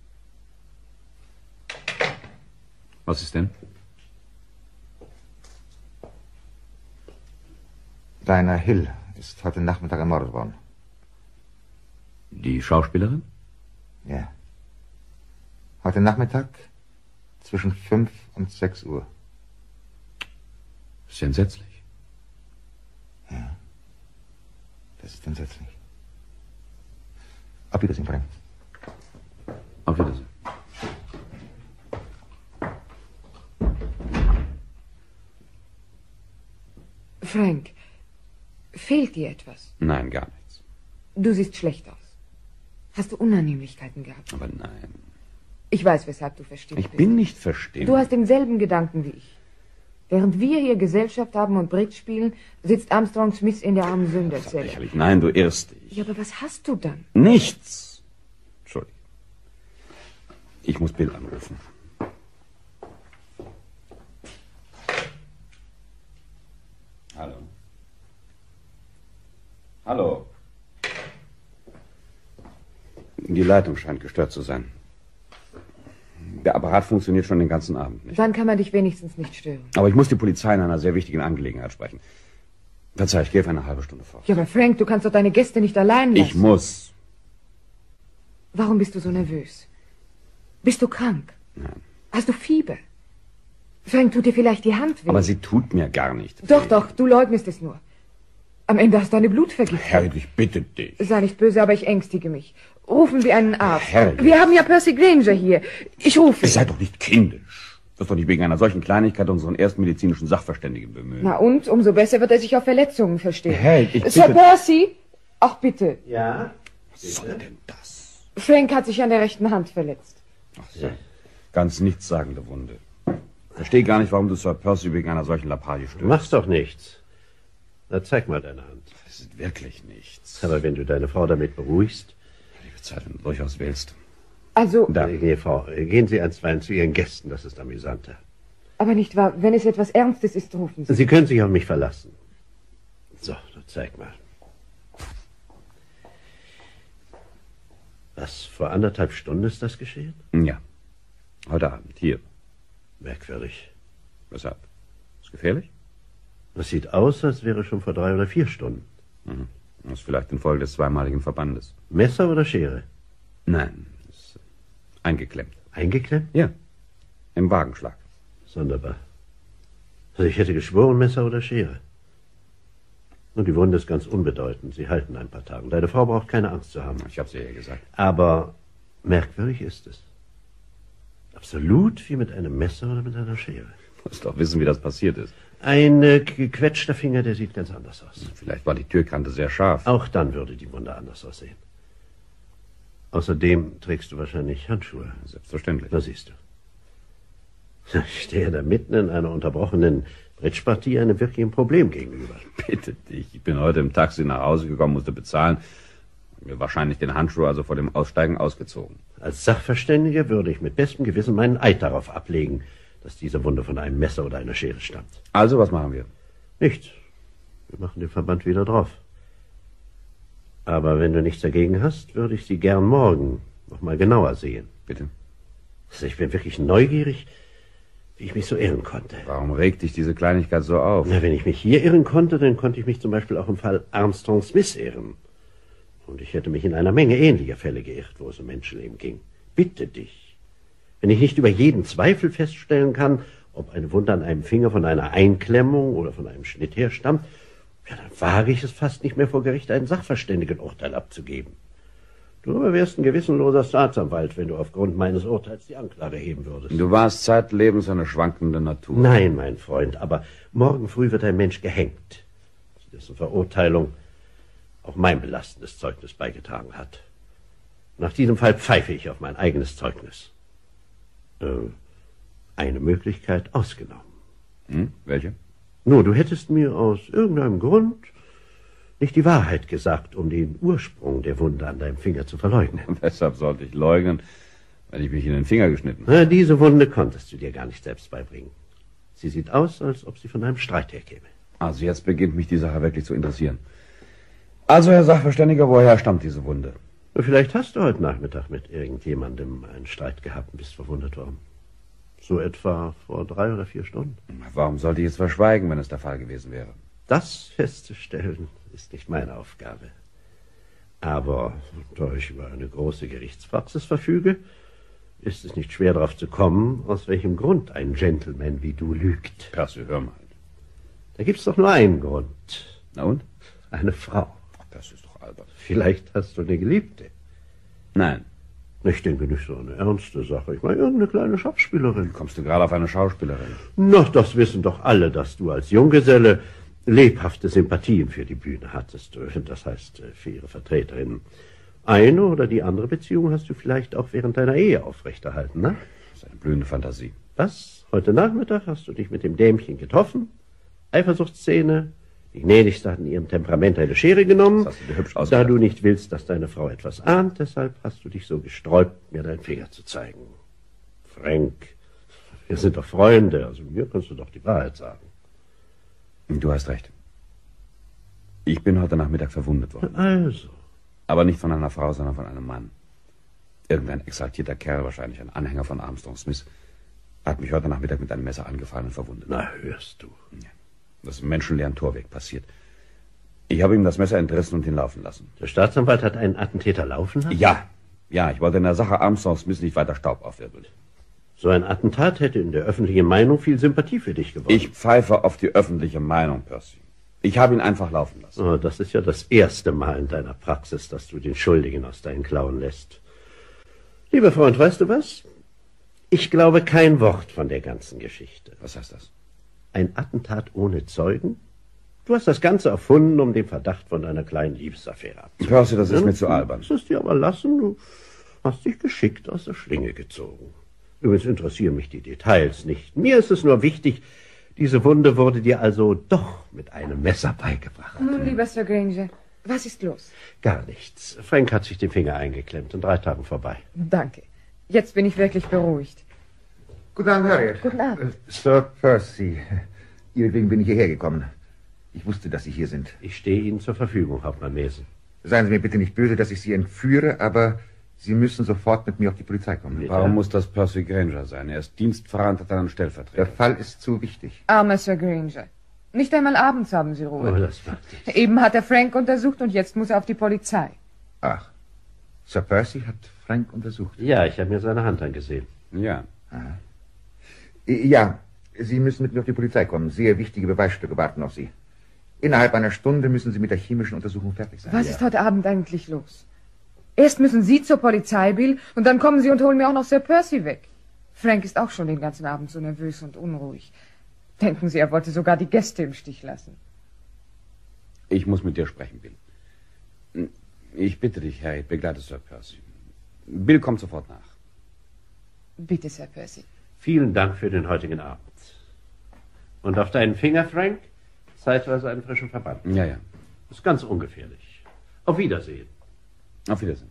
Was ist denn? Dinah Hill ist heute Nachmittag ermordet worden. Die Schauspielerin? Ja. Heute Nachmittag zwischen 5 und 6 Uhr. Das ist entsetzlich. Ja. Das ist entsetzlich. Auf Wiedersehen, Frank. Auf Wiedersehen. Frank, fehlt dir etwas? Nein, gar nichts. Du siehst schlecht aus. Hast du Unannehmlichkeiten gehabt? Aber nein. Ich weiß, weshalb du verstimmt bist. Ich bin nicht verstimmt. Du hast denselben Gedanken wie ich. Während wir hier Gesellschaft haben und Bridge spielen, sitzt Armstrong Smith in der armen Sünderzelle. Lächerlich. Nein, du irrst dich. Ja, aber was hast du dann? Nichts. Entschuldigung. Ich muss Bill anrufen. Hallo. Hallo. Die Leitung scheint gestört zu sein. Der Apparat funktioniert schon den ganzen Abend nicht. Dann kann man dich wenigstens nicht stören. Aber ich muss die Polizei in einer sehr wichtigen Angelegenheit sprechen. Verzeih, ich gehe auf eine halbe Stunde fort. Ja, aber Frank, du kannst doch deine Gäste nicht allein lassen. Ich muss. Warum bist du so nervös? Bist du krank? Nein. Hast du Fieber? Frank, tut dir vielleicht die Hand weh? Aber sie tut mir gar nicht weh. Doch, du leugnest es nur. Am Ende hast du eine Blutvergiftung. Harriet, ich bitte dich. Sei nicht böse, aber ich ängstige mich. Rufen wir einen Arzt. Harriet. Wir haben ja Percy Granger hier. Ich rufe ihn. Sei doch nicht kindisch. Du wirst doch nicht wegen einer solchen Kleinigkeit unseren ersten medizinischen Sachverständigen bemühen. Na und? Umso besser wird er sich auf Verletzungen verstehen. Harriet, ich Sir bitte... Percy? Ach, bitte. Ja? Was soll denn das? Frank hat sich an der rechten Hand verletzt. Ach so. Ganz nichtssagende Wunde. Ich verstehe gar nicht, warum du Sir Percy wegen einer solchen Lappalie Du störst. machst doch nichts. Na, zeig mal deine Hand. Das ist wirklich nichts. Aber wenn du deine Frau damit beruhigst... Liebe Zeit, wenn du durchaus willst. Also, Da. Frau, gehen Sie einstweilen zu Ihren Gästen, das ist amüsanter. aber nicht wahr, wenn es etwas Ernstes ist, rufen Sie. Sie können sich auf mich verlassen. So, zeig mal. Was, vor 1,5 Stunden ist das geschehen? Ja. Heute Abend, hier. Merkwürdig. Weshalb? Ist gefährlich? Das sieht aus, als wäre schon vor 3 oder 4 Stunden. Mhm. Das ist vielleicht infolge des zweimaligen Verbandes. Messer oder Schere? Nein, ist eingeklemmt. Eingeklemmt? Ja, im Wagenschlag. Sonderbar. Also ich hätte geschworen, Messer oder Schere. Und die Wunde ist ganz unbedeutend. Sie halten ein paar Tage. Deine Frau braucht keine Angst zu haben. Ich hab's ihr ja gesagt. Aber merkwürdig ist es. Absolut wie mit einem Messer oder mit einer Schere. Du musst doch wissen, wie das passiert ist. Ein gequetschter Finger, der sieht ganz anders aus. Vielleicht war die Türkante sehr scharf. Auch dann würde die Wunde anders aussehen. Außerdem trägst du wahrscheinlich Handschuhe. Selbstverständlich. Da siehst du. Ich stehe da mitten in einer unterbrochenen Bridge-Partie einem wirklichen Problem gegenüber. Bitte dich. Ich bin heute im Taxi nach Hause gekommen, musste bezahlen. Mir wahrscheinlich den Handschuh also vor dem Aussteigen ausgezogen. Als Sachverständiger würde ich mit bestem Gewissen meinen Eid darauf ablegen, dass diese Wunde von einem Messer oder einer Schere stammt. Also, was machen wir? Nichts. Wir machen den Verband wieder drauf. Aber wenn du nichts dagegen hast, würde ich sie gern morgen noch mal genauer sehen. Bitte. Also ich bin wirklich neugierig, wie ich mich so irren konnte. Warum regt dich diese Kleinigkeit so auf? Na, wenn ich mich hier irren konnte, dann konnte ich mich zum Beispiel auch im Fall Armstrong Smith irren. Und ich hätte mich in einer Menge ähnlicher Fälle geirrt, wo es um Menschenleben ging. Bitte dich. Wenn ich nicht über jeden Zweifel feststellen kann, ob eine Wunde an einem Finger von einer Einklemmung oder von einem Schnitt herstammt, ja, dann wage ich es fast nicht mehr vor Gericht, einen sachverständigen Urteil abzugeben. Du aber wärst ein gewissenloser Staatsanwalt, wenn du aufgrund meines Urteils die Anklage heben würdest. Du warst zeitlebens eine schwankende Natur. Nein, mein Freund, aber morgen früh wird ein Mensch gehängt, zu dessen Verurteilung auch mein belastendes Zeugnis beigetragen hat. Nach diesem Fall pfeife ich auf mein eigenes Zeugnis. Eine Möglichkeit ausgenommen. Welche? Nur, du hättest mir aus irgendeinem Grund nicht die Wahrheit gesagt, um den Ursprung der Wunde an deinem Finger zu verleugnen. Und weshalb sollte ich leugnen, wenn ich mich in den Finger geschnitten habe? Na, diese Wunde konntest du dir gar nicht selbst beibringen. Sie sieht aus, als ob sie von einem Streit herkäme. Also jetzt beginnt mich die Sache wirklich zu interessieren. Also, Herr Sachverständiger, woher stammt diese Wunde? Vielleicht hast du heute Nachmittag mit irgendjemandem einen Streit gehabt und bist verwundet worden. So etwa vor 3 oder 4 Stunden. Warum sollte ich es verschweigen, wenn es der Fall gewesen wäre? Das festzustellen ist nicht meine Aufgabe. Aber da ich über eine große Gerichtspraxis verfüge, ist es nicht schwer darauf zu kommen, aus welchem Grund ein Gentleman wie du lügt. Percy, hör mal. Da gibt's doch nur einen Grund. Na und? Eine Frau. Das ist doch albern. Vielleicht hast du eine Geliebte. Nein. Ich denke nicht so eine ernste Sache. Ich meine, irgendeine kleine Schauspielerin. Kommst du gerade auf eine Schauspielerin? Na, das wissen doch alle, dass du als Junggeselle lebhafte Sympathien für die Bühne hattest, das heißt für ihre Vertreterin. Eine oder die andere Beziehung hast du vielleicht auch während deiner Ehe aufrechterhalten, ne? Das ist eine blühende Fantasie. Was? Heute Nachmittag hast du dich mit dem Dämchen getroffen? Eifersuchtsszene? Die Gnädigste hat in ihrem Temperament eine Schere genommen. Das hast du dir hübsch Da ausgedacht. du nicht willst, dass deine Frau etwas ahnt, deshalb hast du dich so gesträubt, mir deinen Finger zu zeigen. Frank, wir sind doch Freunde, also mir kannst du doch die Wahrheit sagen. Du hast recht. Ich bin heute Nachmittag verwundet worden. Also, Aber nicht von einer Frau, sondern von einem Mann. Irgendein exaltierter Kerl, wahrscheinlich ein Anhänger von Armstrong Smith, hat mich heute Nachmittag mit einem Messer angefallen und verwundet. na hörst du. Das ist im menschenleeren Torweg passiert. Ich habe ihm das Messer entrissen und ihn laufen lassen. Der Staatsanwalt hat einen Attentäter laufen lassen? Ja, ich wollte in der Sache Armstrong Smith nicht weiter Staub aufwirbeln. So ein Attentat hätte in der öffentlichen Meinung viel Sympathie für dich gewonnen. Ich pfeife auf die öffentliche Meinung, Percy. Ich habe ihn einfach laufen lassen. Oh, das ist ja das erste Mal in deiner Praxis, dass du den Schuldigen aus deinen Klauen lässt. Lieber Freund, weißt du was? Ich glaube kein Wort von der ganzen Geschichte. Was heißt das? Ein Attentat ohne Zeugen? Du hast das Ganze erfunden, um den Verdacht von deiner kleinen Liebesaffäre abzuwenden. Percy, das ist mir zu albern. Das ist dir aber lassen. Du hast dich geschickt aus der Schlinge gezogen. Übrigens interessieren mich die Details nicht. Mir ist es nur wichtig, diese Wunde wurde dir also doch mit einem Messer beigebracht. Nun, lieber Sir Granger, was ist los? Gar nichts. Frank hat sich den Finger eingeklemmt. In 3 Tagen vorbei. Danke. Jetzt bin ich wirklich beruhigt. Guten Abend, Harriet. Guten Abend. Sir Percy, Ihretwegen bin ich hierher gekommen. Ich wusste, dass Sie hier sind. Ich stehe Ihnen zur Verfügung, Hauptmann Mason. Seien Sie mir bitte nicht böse, dass ich Sie entführe, aber Sie müssen sofort mit mir auf die Polizei kommen. Warum muss das Percy Granger sein? Er ist Dienstfahrern und hat einen Der Stellvertreter. Fall ist zu wichtig. Armer Sir Granger. Nicht einmal abends haben Sie Oh, Ruhe. das macht nichts. Eben hat er Frank untersucht und jetzt muss er auf die Polizei. Ach, Sir Percy hat Frank untersucht. Ja, ich habe mir seine Hand angesehen. Ja. Ja, Sie müssen mit mir auf die Polizei kommen. Sehr wichtige Beweisstücke warten auf Sie. Innerhalb einer Stunde müssen Sie mit der chemischen Untersuchung fertig sein. Was ist heute Abend eigentlich los? Erst müssen Sie zur Polizei, Bill, und dann kommen Sie und holen mir auch noch Sir Percy weg. Frank ist auch schon den ganzen Abend so nervös und unruhig. Denken Sie, er wollte sogar die Gäste im Stich lassen. Ich muss mit dir sprechen, Bill. Ich bitte dich, Harriet, begleite Sir Percy. Bill kommt sofort nach. Bitte, Sir Percy. Vielen Dank für den heutigen Abend. Und auf deinen Finger, Frank, zeitweise einen frischen Verband. Ja, ja. Ist ganz ungefährlich. Auf Wiedersehen. Auf Wiedersehen.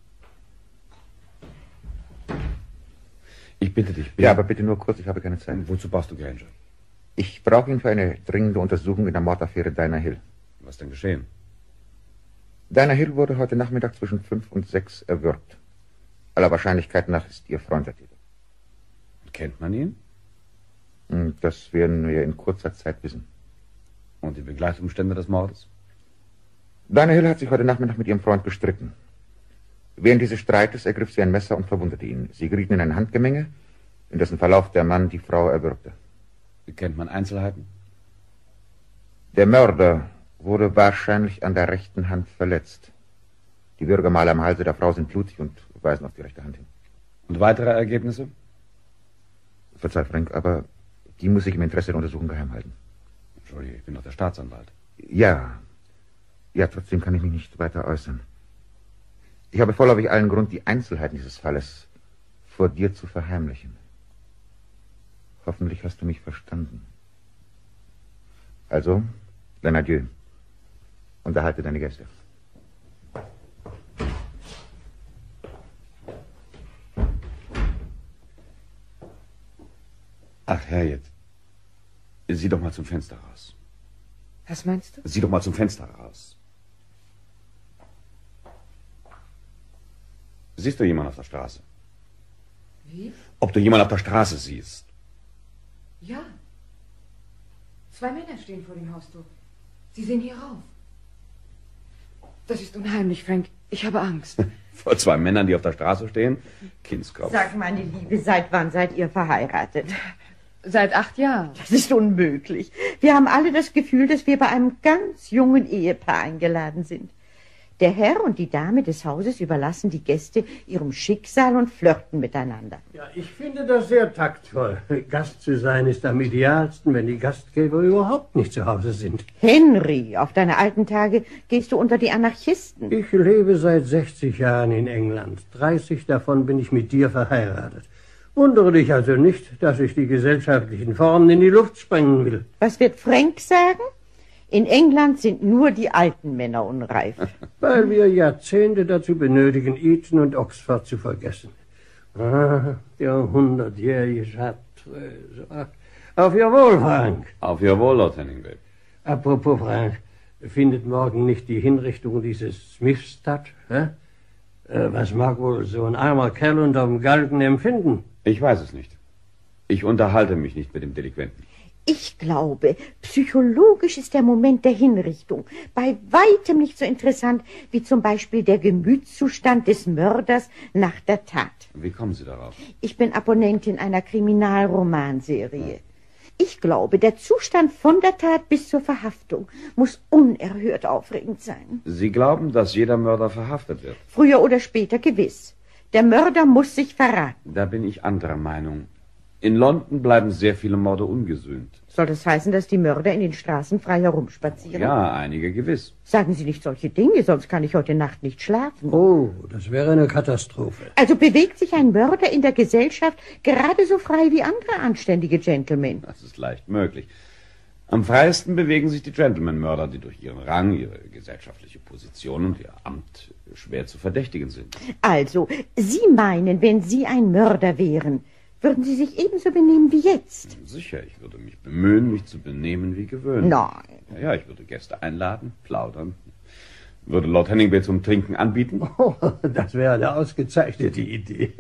Ich bitte dich, Bill. Ja, aber bitte nur kurz, ich habe keine Zeit. Wozu brauchst du Granger? Ich brauche ihn für eine dringende Untersuchung in der Mordaffäre Dinah Hill. Was denn geschehen? Dinah Hill wurde heute Nachmittag zwischen 5 und 6 erwürgt. Aller Wahrscheinlichkeit nach ist ihr Freund der Täter. Kennt man ihn? Das werden wir in kurzer Zeit wissen. Und die Begleitumstände des Mordes? Dinah Hill hat sich heute Nachmittag mit ihrem Freund gestritten. Während dieses Streites ergriff sie ein Messer und verwundete ihn. Sie gerieten in ein Handgemenge, in dessen Verlauf der Mann die Frau erwürgte. Kennt man Einzelheiten? Der Mörder wurde wahrscheinlich an der rechten Hand verletzt. Die Würgemale am Halse der Frau sind blutig und weisen auf die rechte Hand hin. Und weitere Ergebnisse? Verzeih, Frank, aber die muss ich im Interesse der Untersuchung geheim halten. Entschuldige, ich bin doch der Staatsanwalt. Ja, trotzdem kann ich mich nicht weiter äußern. Ich habe vorläufig allen Grund, die Einzelheiten dieses Falles vor dir zu verheimlichen. Hoffentlich hast du mich verstanden. Also, dann adieu. Unterhalte deine Gäste. Ach, Harriet. Sieh doch mal zum Fenster raus. Was meinst du? Sieh doch mal zum Fenster raus. Siehst du jemanden auf der Straße? Wie? Ob du jemanden auf der Straße siehst? Ja. 2 Männer stehen vor dem Haustor. Sie sehen hier rauf. Das ist unheimlich, Frank. Ich habe Angst. Vor 2 Männern, die auf der Straße stehen? Kindskopf. Sag, meine Liebe, seit wann seid ihr verheiratet? Seit 8 Jahren. Das ist unmöglich. Wir haben alle das Gefühl, dass wir bei einem ganz jungen Ehepaar eingeladen sind. Der Herr und die Dame des Hauses überlassen die Gäste ihrem Schicksal und flirten miteinander. Ja, ich finde das sehr taktvoll. Gast zu sein ist am idealsten, wenn die Gastgeber überhaupt nicht zu Hause sind. Henry, auf deine alten Tage gehst du unter die Anarchisten. Ich lebe seit 60 Jahren in England. 30 davon bin ich mit dir verheiratet. Wundere dich also nicht, dass ich die gesellschaftlichen Formen in die Luft sprengen will. Was wird Frank sagen? In England sind nur die alten Männer unreif. Weil wir Jahrzehnte dazu benötigen, Eton und Oxford zu vergessen. Ah, der 100-jährige Chartreuse. Auf Ihr Wohl, Frank. Auf Ihr Wohl, Lord Henningway. Apropos, Frank, findet morgen nicht die Hinrichtung dieses Smiths statt? Was mag wohl so ein armer Kerl unterm Galgen empfinden? Ich weiß es nicht. Ich unterhalte mich nicht mit dem Delinquenten. Ich glaube, psychologisch ist der Moment der Hinrichtung bei weitem nicht so interessant wie zum Beispiel der Gemütszustand des Mörders nach der Tat. Wie kommen Sie darauf? Ich bin Abonnentin einer Kriminalromanserie. Ich glaube, der Zustand von der Tat bis zur Verhaftung muss unerhört aufregend sein. Sie glauben, dass jeder Mörder verhaftet wird? Früher oder später gewiss. Der Mörder muss sich verraten. Da bin ich anderer Meinung. In London bleiben sehr viele Morde ungesühnt. Soll das heißen, dass die Mörder in den Straßen frei herumspazieren? Ja, einige gewiss. Sagen Sie nicht solche Dinge, sonst kann ich heute Nacht nicht schlafen. Oh, das wäre eine Katastrophe. Also bewegt sich ein Mörder in der Gesellschaft gerade so frei wie andere anständige Gentlemen? Das ist leicht möglich. Am freiesten bewegen sich die Gentleman-Mörder, die durch ihren Rang, ihre gesellschaftliche Position und ihr Amt schwer zu verdächtigen sind. Also, Sie meinen, wenn Sie ein Mörder wären, würden Sie sich ebenso benehmen wie jetzt? Sicher, ich würde mich bemühen, mich zu benehmen wie gewöhnlich. Nein. Ja, ich würde Gäste einladen, plaudern. Würde Lord Henningway zum Trinken anbieten. Oh, das wäre eine ausgezeichnete Idee.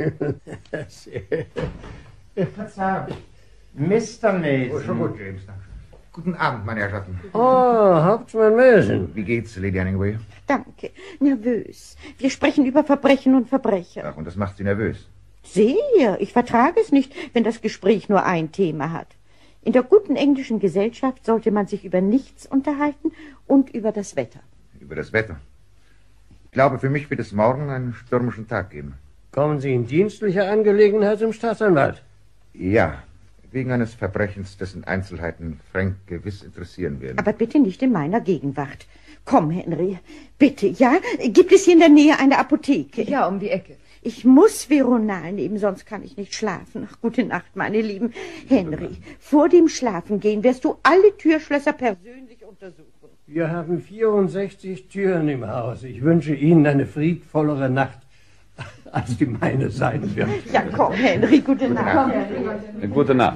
Verzeihung. Mr. Mason. Schon gut, James, danke. Guten Abend, meine Herrschaften. Oh, Hauptmann Mason. Wie geht's, Lady Henningway? Danke. Nervös. Wir sprechen über Verbrechen und Verbrecher. Ach, und das macht Sie nervös. Sehr. Ich vertrage es nicht, wenn das Gespräch nur ein Thema hat. In der guten englischen Gesellschaft sollte man sich über nichts unterhalten und über das Wetter. Über das Wetter. Ich glaube, für mich wird es morgen einen stürmischen Tag geben. Kommen Sie in dienstlicher Angelegenheit zum Staatsanwalt? Ja, wegen eines Verbrechens, dessen Einzelheiten Frank gewiss interessieren werden. Aber bitte nicht in meiner Gegenwart. Komm, Henry. Bitte, ja? Gibt es hier in der Nähe eine Apotheke? Ja, um die Ecke. Ich muss Veronal nehmen, sonst kann ich nicht schlafen. Ach, gute Nacht, meine Lieben. Henry, vor dem Schlafengehen wirst du alle Türschlösser persönlich untersuchen. Wir haben 64 Türen im Haus. Ich wünsche Ihnen eine friedvollere Nacht, als die meine sein wird. Ja, komm, Henry, gute Nacht. Gute Nacht.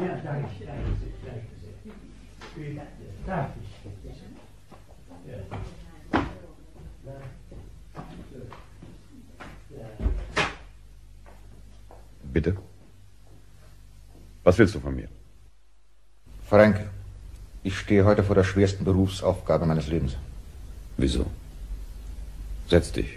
Bitte? Was willst du von mir? Frank, ich stehe heute vor der schwersten Berufsaufgabe meines Lebens. Wieso? Setz dich.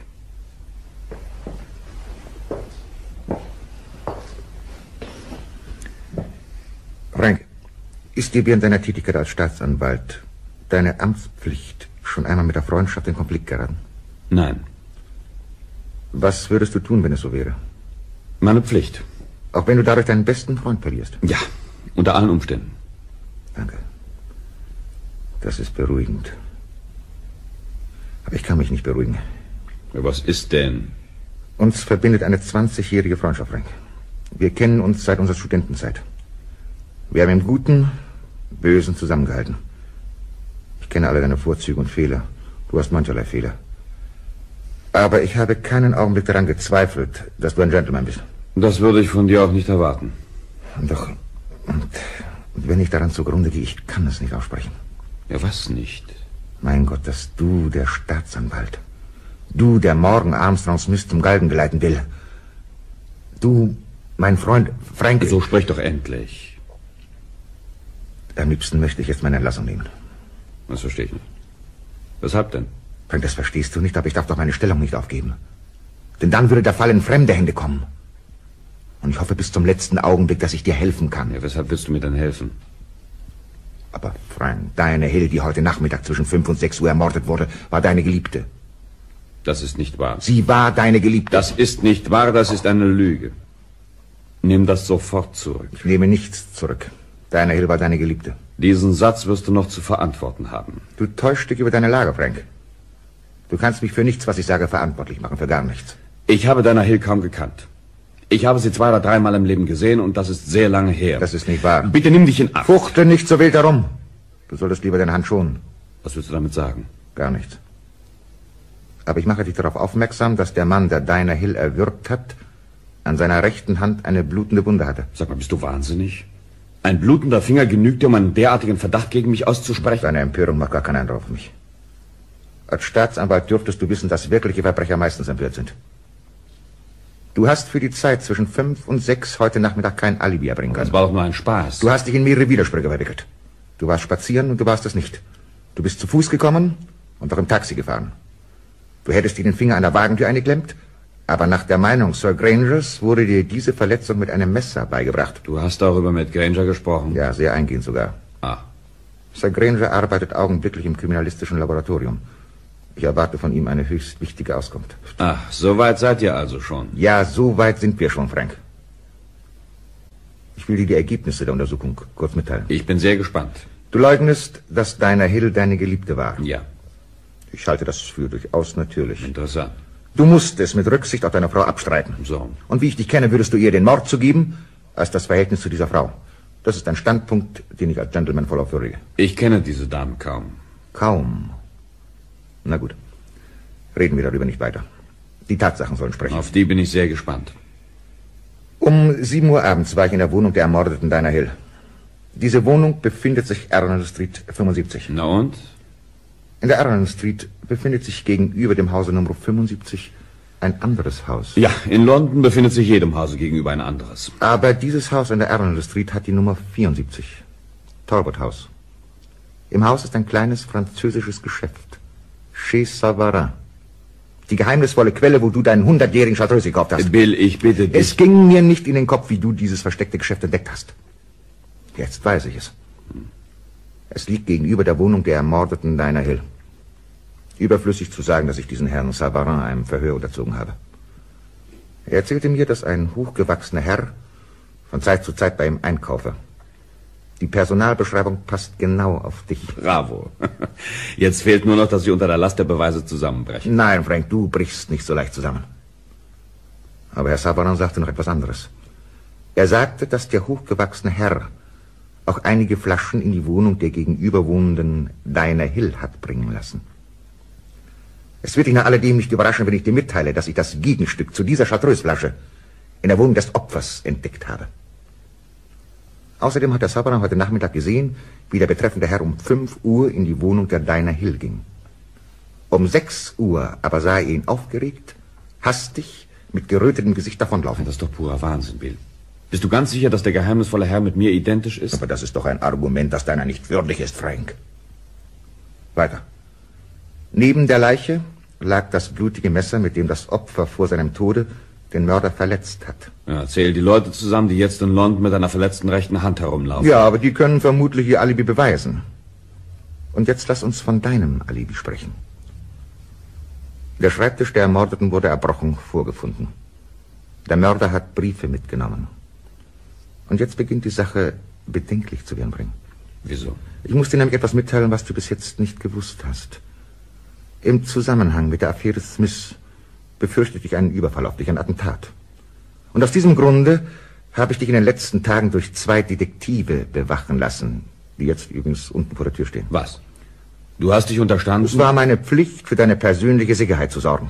Frank, ist dir während deiner Tätigkeit als Staatsanwalt deine Amtspflicht schon einmal mit der Freundschaft in Konflikt geraten? Nein. Was würdest du tun, wenn es so wäre? Meine Pflicht. Auch wenn du dadurch deinen besten Freund verlierst? Ja, unter allen Umständen. Danke. Das ist beruhigend. Aber ich kann mich nicht beruhigen. Was ist denn? Uns verbindet eine 20-jährige Freundschaft, Frank. Wir kennen uns seit unserer Studentenzeit. Wir haben im Guten, Bösen zusammengehalten. Ich kenne alle deine Vorzüge und Fehler. Du hast mancherlei Fehler. Aber ich habe keinen Augenblick daran gezweifelt, dass du ein Gentleman bist. Das würde ich von dir auch nicht erwarten. Doch, und wenn ich daran zugrunde gehe, ich kann es nicht aussprechen. Ja, was nicht? Mein Gott, dass du, der Staatsanwalt, du, der morgen Armstrong Smith zum Galgen geleiten will, du, mein Freund, Frank... So sprich doch endlich. Am liebsten möchte ich jetzt meine Entlassung nehmen. Das verstehe ich nicht. Weshalb denn? Frank, das verstehst du nicht, aber ich darf doch meine Stellung nicht aufgeben. Denn dann würde der Fall in fremde Hände kommen. Und ich hoffe bis zum letzten Augenblick, dass ich dir helfen kann. Ja, weshalb willst du mir dann helfen? Aber Frank, deine Hill, die heute Nachmittag zwischen 5 und 6 Uhr ermordet wurde, war deine Geliebte. Das ist nicht wahr. Sie war deine Geliebte. Das ist nicht wahr, das ist eine Lüge. Nimm das sofort zurück. Ich nehme nichts zurück. Diana Hill war deine Geliebte. Diesen Satz wirst du noch zu verantworten haben. Du täuschst dich über deine Lage, Frank. Du kannst mich für nichts, was ich sage, verantwortlich machen, für gar nichts. Ich habe Diana Hill kaum gekannt. Ich habe sie 2 oder 3 Mal im Leben gesehen und das ist sehr lange her. Das ist nicht wahr. Bitte nimm dich in Acht. Fuchte nicht so wild herum. Du solltest lieber deine Hand schonen. Was willst du damit sagen? Gar nichts. Aber ich mache dich darauf aufmerksam, dass der Mann, der Diana Hill erwürgt hat, an seiner rechten Hand eine blutende Wunde hatte. Sag mal, bist du wahnsinnig? Ein blutender Finger genügt dir, um einen derartigen Verdacht gegen mich auszusprechen? Deine Empörung macht gar keinen Eindruck auf mich. Als Staatsanwalt dürftest du wissen, dass wirkliche Verbrecher meistens empört sind. Du hast für die Zeit zwischen 5 und 6 heute Nachmittag kein Alibi erbringen können. Das war doch nur ein Spaß. Du hast dich in mehrere Widersprüche verwickelt. Du warst spazieren und du warst es nicht. Du bist zu Fuß gekommen und auch im Taxi gefahren. Du hättest dir den Finger an der Wagentür eingeklemmt, aber nach der Meinung Sir Grangers wurde dir diese Verletzung mit einem Messer beigebracht. Du hast darüber mit Granger gesprochen? Ja, sehr eingehend sogar. Ah. Sir Granger arbeitet augenblicklich im kriminalistischen Laboratorium. Ich erwarte von ihm eine höchst wichtige Auskunft. Ach, so weit seid ihr also schon. Ja, so weit sind wir schon, Frank. Ich will dir die Ergebnisse der Untersuchung kurz mitteilen. Ich bin sehr gespannt. Du leugnest, dass Diana Hill deine Geliebte war. Ja. Ich halte das für durchaus natürlich. Interessant. Du musst es mit Rücksicht auf deine Frau abstreiten. So. Und wie ich dich kenne, würdest du ihr den Mord zugeben, als das Verhältnis zu dieser Frau. Das ist ein Standpunkt, den ich als Gentleman voll aufwürdige. Ich kenne diese Dame kaum. Kaum. Na gut. Reden wir darüber nicht weiter. Die Tatsachen sollen sprechen. Auf die bin ich sehr gespannt. Um 7 Uhr abends war ich in der Wohnung der ermordeten Diana Hill. Diese Wohnung befindet sich Arundel Street 75. Na und? In der Arundel Street befindet sich gegenüber dem Hause Nummer 75 ein anderes Haus. Ja, in London befindet sich jedem Hause gegenüber ein anderes. Aber dieses Haus in der Arundel Street hat die Nummer 74. Talbot House. Im Haus ist ein kleines französisches Geschäft. Chez Savarin. Die geheimnisvolle Quelle, wo du deinen 100-jährigen Chartreuse gekauft hast. Bill, ich bitte dich. Es ging mir nicht in den Kopf, wie du dieses versteckte Geschäft entdeckt hast. Jetzt weiß ich es. Es liegt gegenüber der Wohnung der ermordeten Diana Hill. Überflüssig zu sagen, dass ich diesen Herrn Savarin einem Verhör unterzogen habe. Er erzählte mir, dass ein hochgewachsener Herr von Zeit zu Zeit bei ihm einkaufe. Die Personalbeschreibung passt genau auf dich. Bravo. Jetzt fehlt nur noch, dass Sie unter der Last der Beweise zusammenbrechen. Nein, Frank, du brichst nicht so leicht zusammen. Aber Herr Savarin sagte noch etwas anderes. Er sagte, dass der hochgewachsene Herr auch einige Flaschen in die Wohnung der gegenüberwohnenden Diana Hill hat bringen lassen. Es wird dich nach alledem nicht überraschen, wenn ich dir mitteile, dass ich das Gegenstück zu dieser Chartreuseflasche in der Wohnung des Opfers entdeckt habe. Außerdem hat der Savarin heute Nachmittag gesehen, wie der betreffende Herr um 5 Uhr in die Wohnung der Diana Hill ging. Um 6 Uhr aber sah er ihn aufgeregt, hastig, mit gerötetem Gesicht davonlaufen. Das ist doch purer Wahnsinn, Bill. Bist du ganz sicher, dass der geheimnisvolle Herr mit mir identisch ist? Aber das ist doch ein Argument, das deiner nicht würdig ist, Frank. Weiter. Neben der Leiche lag das blutige Messer, mit dem das Opfer vor seinem Tode den Mörder verletzt hat. Ja, zähl die Leute zusammen, die jetzt in London mit einer verletzten rechten Hand herumlaufen. Ja, aber die können vermutlich ihr Alibi beweisen. Und jetzt lass uns von deinem Alibi sprechen. Der Schreibtisch der Ermordeten wurde erbrochen vorgefunden. Der Mörder hat Briefe mitgenommen. Und jetzt beginnt die Sache bedenklich zu werden bringen. Wieso? Ich muss dir nämlich etwas mitteilen, was du bis jetzt nicht gewusst hast. Im Zusammenhang mit der Affäre Smith befürchtete ich einen Überfall auf dich, ein Attentat. Und aus diesem Grunde habe ich dich in den letzten Tagen durch 2 Detektive bewachen lassen, die jetzt übrigens unten vor der Tür stehen. Was? Du hast dich unterstanden? Es war meine Pflicht, für deine persönliche Sicherheit zu sorgen.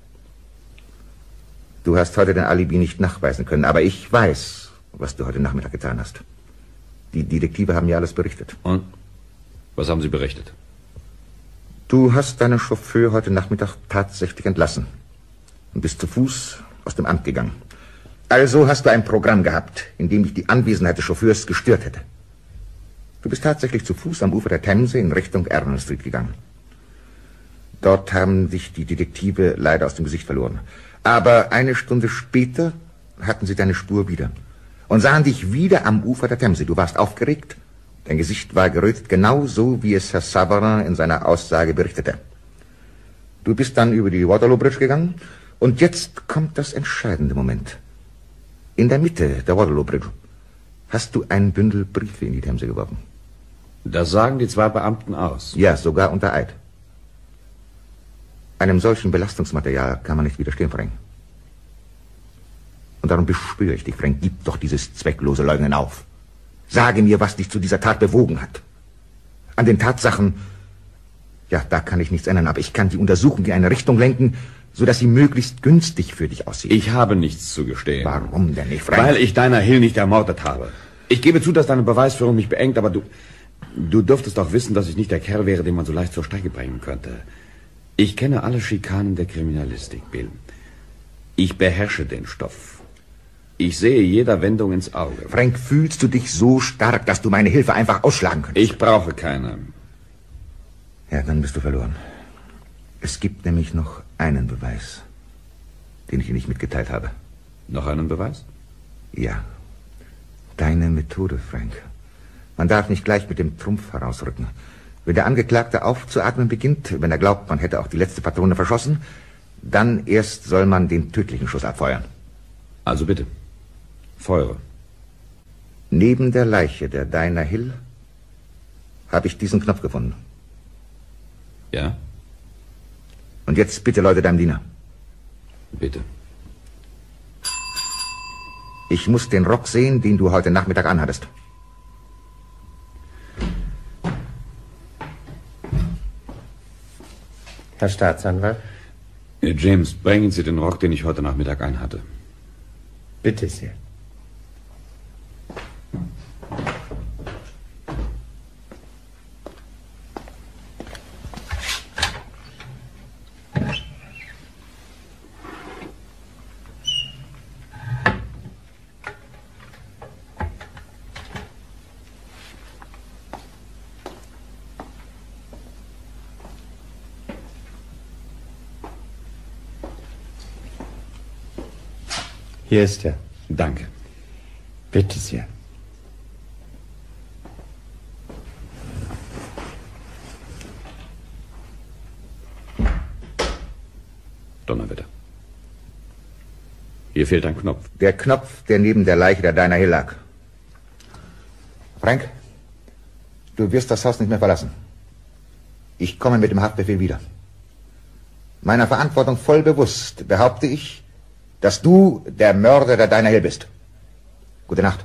Du hast heute dein Alibi nicht nachweisen können, aber ich weiß, was du heute Nachmittag getan hast. Die Detektive haben mir alles berichtet. Und? Was haben sie berichtet? Du hast deinen Chauffeur heute Nachmittag tatsächlich entlassen und bist zu Fuß aus dem Amt gegangen. Also hast du ein Programm gehabt, in dem ich die Anwesenheit des Chauffeurs gestört hätte. Du bist tatsächlich zu Fuß am Ufer der Themse in Richtung Arundel Street gegangen. Dort haben dich die Detektive leider aus dem Gesicht verloren. Aber eine Stunde später hatten sie deine Spur wieder und sahen dich wieder am Ufer der Themse. Du warst aufgeregt, dein Gesicht war gerötet, genau so, wie es Herr Savarin in seiner Aussage berichtete. Du bist dann über die Waterloo Bridge gegangen und jetzt kommt das entscheidende Moment. In der Mitte der Waterloo Bridge hast du ein Bündel Briefe in die Themse geworfen. Das sagen die 2 Beamten aus. Ja, sogar unter Eid. Einem solchen Belastungsmaterial kann man nicht widerstehen, Frank. Und darum beschwöre ich dich, Frank, gib doch dieses zwecklose Leugnen auf. Sage mir, was dich zu dieser Tat bewogen hat. An den Tatsachen, ja, da kann ich nichts ändern, aber ich kann die Untersuchung in eine Richtung lenken, sodass sie möglichst günstig für dich aussieht. Ich habe nichts zu gestehen. Warum denn nicht, Frank? Weil ich Dinah Hill nicht ermordet habe. Ich gebe zu, dass deine Beweisführung mich beengt, aber du dürftest doch wissen, dass ich nicht der Kerl wäre, den man so leicht zur Strecke bringen könnte. Ich kenne alle Schikanen der Kriminalistik, Bill. Ich beherrsche den Stoff. Ich sehe jeder Wendung ins Auge. Frank, fühlst du dich so stark, dass du meine Hilfe einfach ausschlagen könntest? Ich brauche keine. Ja, dann bist du verloren. Es gibt nämlich noch einen Beweis, den ich dir nicht mitgeteilt habe. Noch einen Beweis? Ja. Deine Methode, Frank. Man darf nicht gleich mit dem Trumpf herausrücken. Wenn der Angeklagte aufzuatmen beginnt, wenn er glaubt, man hätte auch die letzte Patrone verschossen, dann erst soll man den tödlichen Schuss abfeuern. Also bitte. Feuere. Neben der Leiche der Dinah Hill habe ich diesen Knopf gefunden. Ja? Und jetzt bitte, Leute, deinem Diener. Bitte. Ich muss den Rock sehen, den du heute Nachmittag anhattest. Herr Staatsanwalt? James, bringen Sie den Rock, den ich heute Nachmittag anhatte. Bitte sehr. Hier ist er. Danke. Bitte sehr. Donnerwetter. Hier fehlt ein Knopf. Der Knopf, der neben der Leiche der Dinah Hill lag. Frank, du wirst das Haus nicht mehr verlassen. Ich komme mit dem Haftbefehl wieder. Meiner Verantwortung voll bewusst behaupte ich, dass du der Mörder der Dinah Hill bist. Gute Nacht.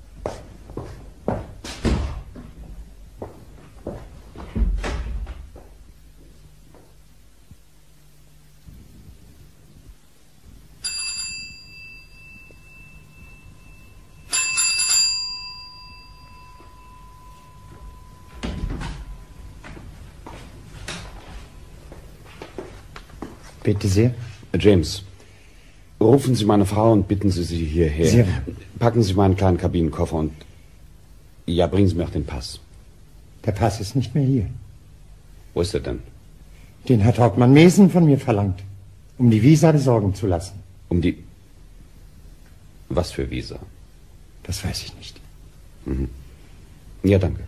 Bitte sehr. James, rufen Sie meine Frau und bitten Sie sie hierher. Sehr. Packen Sie meinen kleinen Kabinenkoffer und... Ja, bringen Sie mir auch den Pass. Der Pass ist nicht mehr hier. Wo ist er denn? Den hat Hauptmann Mesen von mir verlangt, um die Visa besorgen zu lassen. Um die... Was für Visa? Das weiß ich nicht. Mhm. Ja, danke.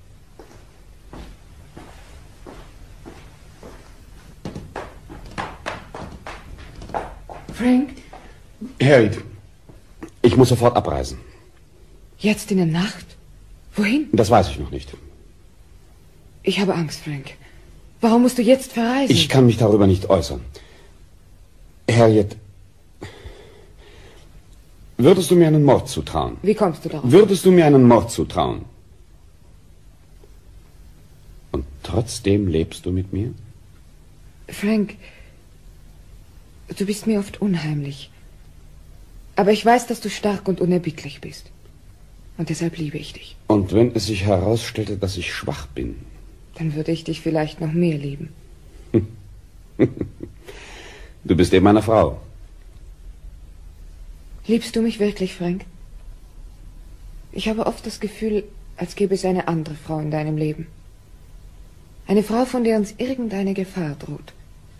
Frank, Harriet, ich muss sofort abreisen. jetzt in der Nacht? Wohin? Das weiß ich noch nicht. Ich habe Angst, Frank. Warum musst du jetzt verreisen? Ich kann mich darüber nicht äußern. Harriet, würdest du mir einen Mord zutrauen? Wie kommst du darauf? Würdest du mir einen Mord zutrauen? Und trotzdem lebst du mit mir? Frank, du bist mir oft unheimlich. Aber ich weiß, dass du stark und unerbittlich bist. Und deshalb liebe ich dich. Und wenn es sich herausstellte, dass ich schwach bin? Dann würde ich dich vielleicht noch mehr lieben. Du bist eben eine Frau. Liebst du mich wirklich, Frank? Ich habe oft das Gefühl, als gäbe es eine andere Frau in deinem Leben. Eine Frau, von der uns irgendeine Gefahr droht.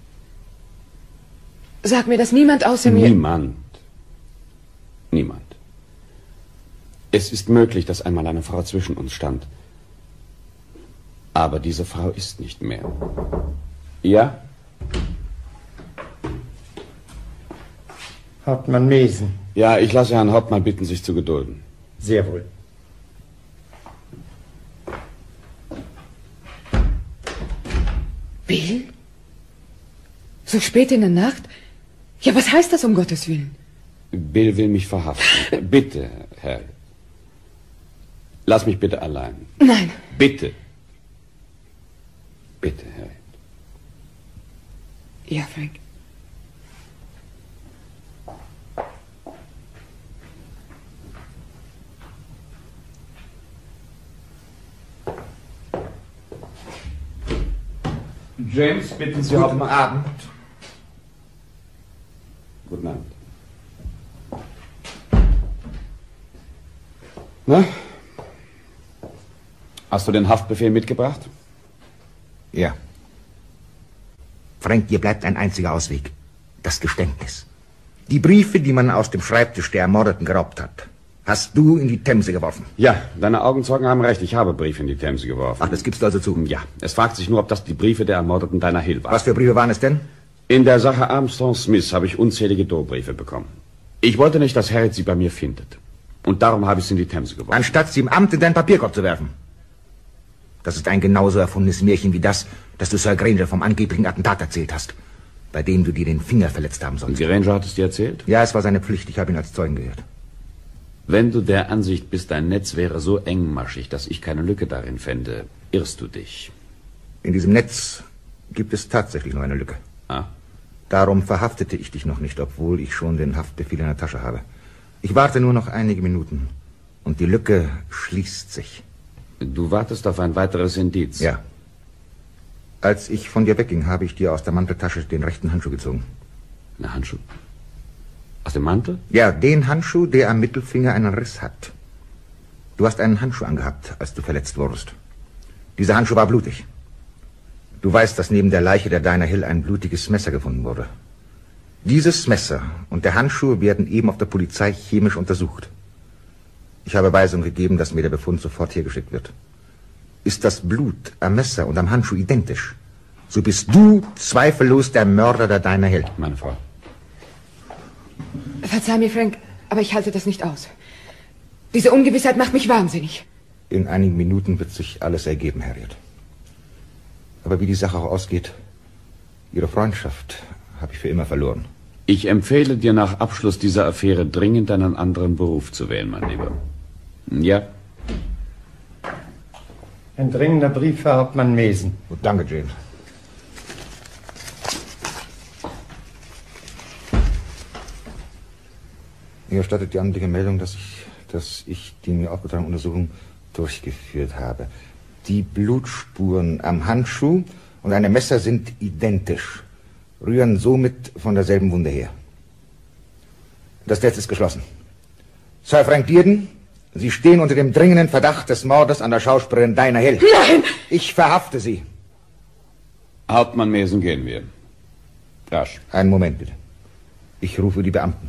Sag mir, dass niemand außer mir... Niemand. Niemand. Es ist möglich, dass einmal eine Frau zwischen uns stand. Aber diese Frau ist nicht mehr. Ja? Hauptmann Mesen. Ja, ich lasse Herrn Hauptmann bitten, sich zu gedulden. Sehr wohl. Bill? So spät in der Nacht? Ja, was heißt das, um Gottes Willen? Bill will mich verhaften. Bitte, Herr. Lass mich bitte allein. Nein. Bitte. Bitte, Herr. Ja, Frank. James, bitten Sie Guten Abend. Guten Abend. Na? Hast du den Haftbefehl mitgebracht? Ja. Frank, dir bleibt ein einziger Ausweg. Das Geständnis. Die Briefe, die man aus dem Schreibtisch der Ermordeten geraubt hat, hast du in die Themse geworfen. Ja, deine Augenzeugen haben recht. Ich habe Briefe in die Themse geworfen. Ach, das gibst du also zu? Ja, es fragt sich nur, ob das die Briefe der Ermordeten deiner Hill waren. Was für Briefe waren es denn? In der Sache Armstrong Smith habe ich unzählige Drohbriefe bekommen. Ich wollte nicht, dass Harriet sie bei mir findet. Und darum habe ich sie in die Themse geworfen. Anstatt sie im Amt in deinen Papierkorb zu werfen. Das ist ein genauso erfundenes Märchen wie das du Sir Granger vom angeblichen Attentat erzählt hast, bei dem du dir den Finger verletzt haben sollst. Und Granger hat es dir erzählt? Ja, es war seine Pflicht. Ich habe ihn als Zeugen gehört. Wenn du der Ansicht bist, dein Netz wäre so engmaschig, dass ich keine Lücke darin fände, irrst du dich. In diesem Netz gibt es tatsächlich nur eine Lücke. Ah? Darum verhaftete ich dich noch nicht, obwohl ich schon den Haftbefehl in der Tasche habe. Ich warte nur noch einige Minuten und die Lücke schließt sich. Du wartest auf ein weiteres Indiz? Ja. Als ich von dir wegging, habe ich dir aus der Manteltasche den rechten Handschuh gezogen. Ein Handschuh? Aus dem Mantel? Ja, den Handschuh, der am Mittelfinger einen Riss hat. Du hast einen Handschuh angehabt, als du verletzt wurdest. Dieser Handschuh war blutig. Du weißt, dass neben der Leiche der Dinah Hill ein blutiges Messer gefunden wurde. Dieses Messer und der Handschuh werden eben auf der Polizei chemisch untersucht. Ich habe Weisung gegeben, dass mir der Befund sofort hergeschickt wird. Ist das Blut am Messer und am Handschuh identisch, so bist du zweifellos der Mörder der Dinah Hill. Meine Frau. Verzeih mir, Frank, aber ich halte das nicht aus. Diese Ungewissheit macht mich wahnsinnig. In einigen Minuten wird sich alles ergeben, Harriet. Aber wie die Sache auch ausgeht, Ihre Freundschaft habe ich für immer verloren. Ich empfehle dir nach Abschluss dieser Affäre dringend einen anderen Beruf zu wählen, mein Lieber. Ja? Ein dringender Brief für Hauptmann Mesen. Gut, danke, James. Mir erstattet die amtliche Meldung, dass ich die mir aufgetragene Untersuchung durchgeführt habe. Die Blutspuren am Handschuh und an dem Messer sind identisch, rühren somit von derselben Wunde her. Das Netz ist geschlossen. Sir Frank Dearden, Sie stehen unter dem dringenden Verdacht des Mordes an der Schauspielerin Dinah Hill. Nein! Ich verhafte Sie. Hauptmann Mesen, gehen wir. Rasch. Einen Moment, bitte. Ich rufe die Beamten.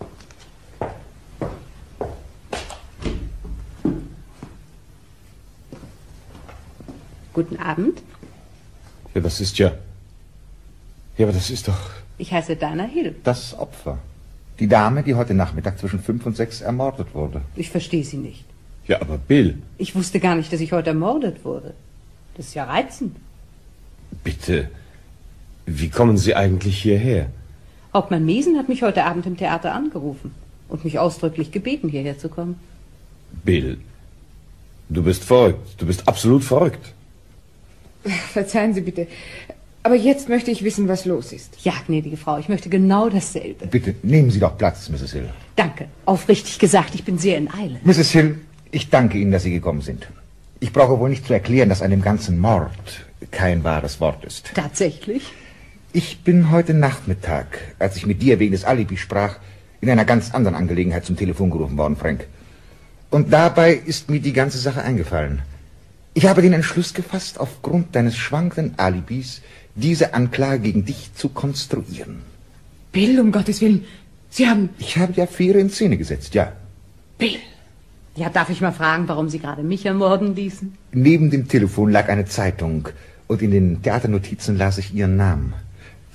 Guten Abend. Ja, das ist ja... Ja, aber das ist doch... Ich heiße Dinah Hill. Das Opfer. Die Dame, die heute Nachmittag zwischen 5 und 6 ermordet wurde. Ich verstehe Sie nicht. Ja, aber Bill... Ich wusste gar nicht, dass ich heute ermordet wurde. Das ist ja reizend. Bitte, wie kommen Sie eigentlich hierher? Hauptmann Mesen hat mich heute Abend im Theater angerufen und mich ausdrücklich gebeten, hierher zu kommen. Bill, du bist verrückt. Du bist absolut verrückt. Verzeihen Sie bitte. Aber jetzt möchte ich wissen, was los ist. Ja, gnädige Frau, ich möchte genau dasselbe. Bitte, nehmen Sie doch Platz, Mrs. Hill. Danke. Aufrichtig gesagt, ich bin sehr in Eile. Mrs. Hill, ich danke Ihnen, dass Sie gekommen sind. Ich brauche wohl nicht zu erklären, dass an dem ganzen Mord kein wahres Wort ist. Tatsächlich? Ich bin heute Nachmittag, als ich mit dir wegen des Alibis sprach, in einer ganz anderen Angelegenheit zum Telefon gerufen worden, Frank. Und dabei ist mir die ganze Sache eingefallen. Ich habe den Entschluss gefasst, aufgrund deines schwankenden Alibis diese Anklage gegen dich zu konstruieren. Bill, um Gottes Willen, Sie haben... Ich habe die Affäre in Szene gesetzt, ja. Bill! Ja, darf ich mal fragen, warum Sie gerade mich ermorden ließen? Neben dem Telefon lag eine Zeitung und in den Theaternotizen las ich Ihren Namen.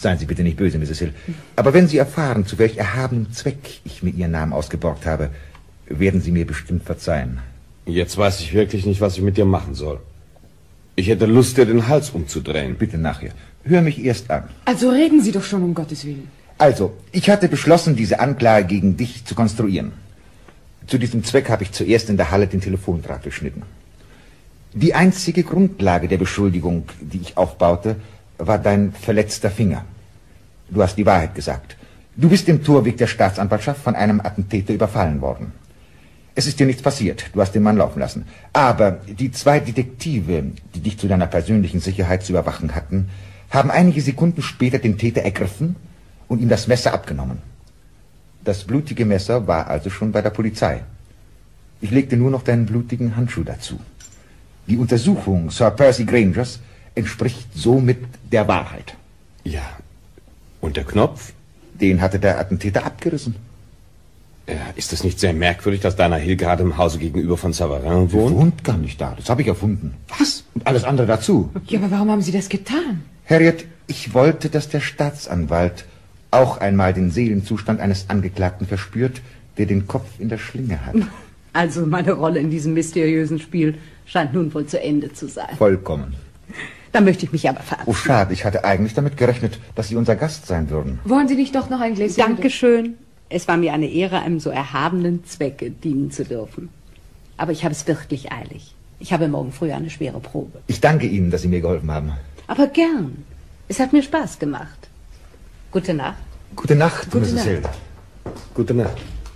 Seien Sie bitte nicht böse, Mrs. Hill. Aber wenn Sie erfahren, zu welch erhabenem Zweck ich mir Ihren Namen ausgeborgt habe, werden Sie mir bestimmt verzeihen. Jetzt weiß ich wirklich nicht, was ich mit dir machen soll. Ich hätte Lust, dir den Hals umzudrehen. Bitte nachher. Hör mich erst an. Also reden Sie doch schon, um Gottes Willen. Also, ich hatte beschlossen, diese Anklage gegen dich zu konstruieren. Zu diesem Zweck habe ich zuerst in der Halle den Telefondraht durchschnitten. Die einzige Grundlage der Beschuldigung, die ich aufbaute, war dein verletzter Finger. Du hast die Wahrheit gesagt. Du bist im Torweg der Staatsanwaltschaft von einem Attentäter überfallen worden. Es ist dir nichts passiert, du hast den Mann laufen lassen. Aber die 2 Detektive, die dich zu deiner persönlichen Sicherheit zu überwachen hatten, haben einige Sekunden später den Täter ergriffen und ihm das Messer abgenommen. Das blutige Messer war also schon bei der Polizei. Ich legte nur noch deinen blutigen Handschuh dazu. Die Untersuchung Sir Percy Grangers entspricht somit der Wahrheit. Ja, und der Knopf? Den hatte der Attentäter abgerissen. Ja, ist es nicht sehr merkwürdig, dass deiner Hill gerade im Hause gegenüber von Savarin Sie wohnt? wohnt gar nicht da, das habe ich erfunden. Was? Und alles andere dazu. Ja, aber warum haben Sie das getan? Harriet, ich wollte, dass der Staatsanwalt auch einmal den Seelenzustand eines Angeklagten verspürt, der den Kopf in der Schlinge hat. Also meine Rolle in diesem mysteriösen Spiel scheint nun wohl zu Ende zu sein. Vollkommen. Da möchte ich mich aber verabschieden. Oh, schade, ich hatte eigentlich damit gerechnet, dass Sie unser Gast sein würden. Wollen Sie nicht doch noch ein Gläschen? Dankeschön. Es war mir eine Ehre, einem so erhabenen Zwecke dienen zu dürfen. Aber ich habe es wirklich eilig. Ich habe morgen früh eine schwere Probe. Ich danke Ihnen, dass Sie mir geholfen haben. Aber gern. Es hat mir Spaß gemacht. Gute Nacht. Gute Nacht, Gute Mrs. Nacht. Hill. Gute Nacht.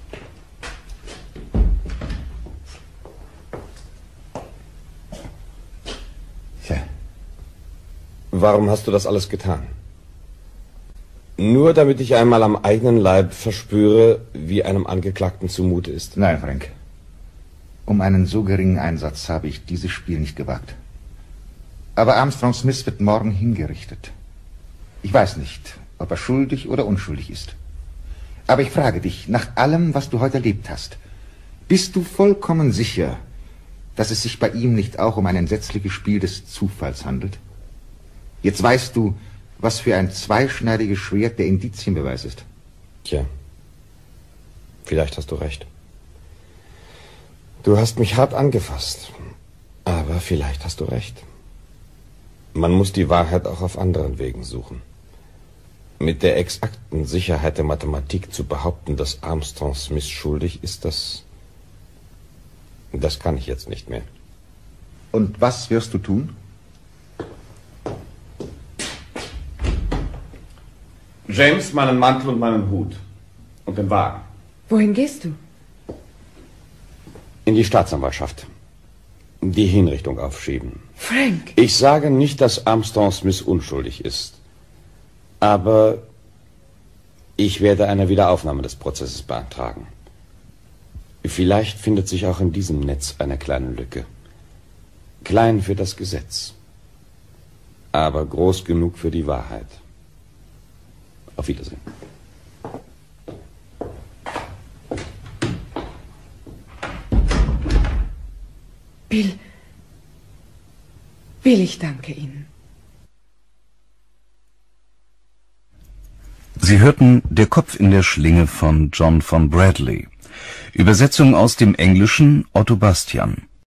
Ja, Warum hast du das alles getan? Nur damit ich einmal am eigenen Leib verspüre, wie einem Angeklagten zumute ist. nein, Frank. Um einen so geringen Einsatz habe ich dieses Spiel nicht gewagt. Aber Armstrong Smith wird morgen hingerichtet. Ich weiß nicht, ob er schuldig oder unschuldig ist. Aber ich frage dich, nach allem, was du heute erlebt hast, bist du vollkommen sicher, dass es sich bei ihm nicht auch um ein entsetzliches Spiel des Zufalls handelt? Jetzt weißt du, was für ein zweischneidiges Schwert der Indizienbeweis ist. Tja, vielleicht hast du recht. Du hast mich hart angefasst, aber vielleicht hast du recht. Man muss die Wahrheit auch auf anderen Wegen suchen. Mit der exakten Sicherheit der Mathematik zu behaupten, dass Armstrong Smith schuldig ist, das kann ich jetzt nicht mehr. Und was wirst du tun? James, meinen Mantel und meinen Hut. Und den Wagen. Wohin gehst du? In die Staatsanwaltschaft. Die Hinrichtung aufschieben. Frank! Ich sage nicht, dass Armstrong Smith unschuldig ist. Aber ich werde eine Wiederaufnahme des Prozesses beantragen. Vielleicht findet sich auch in diesem Netz eine kleine Lücke. Klein für das Gesetz, aber groß genug für die Wahrheit. Auf Wiedersehen. Bill, ich danke Ihnen. Sie hörten Der Kopf in der Schlinge von John von Bradley. Übersetzung aus dem Englischen Otto Bastian.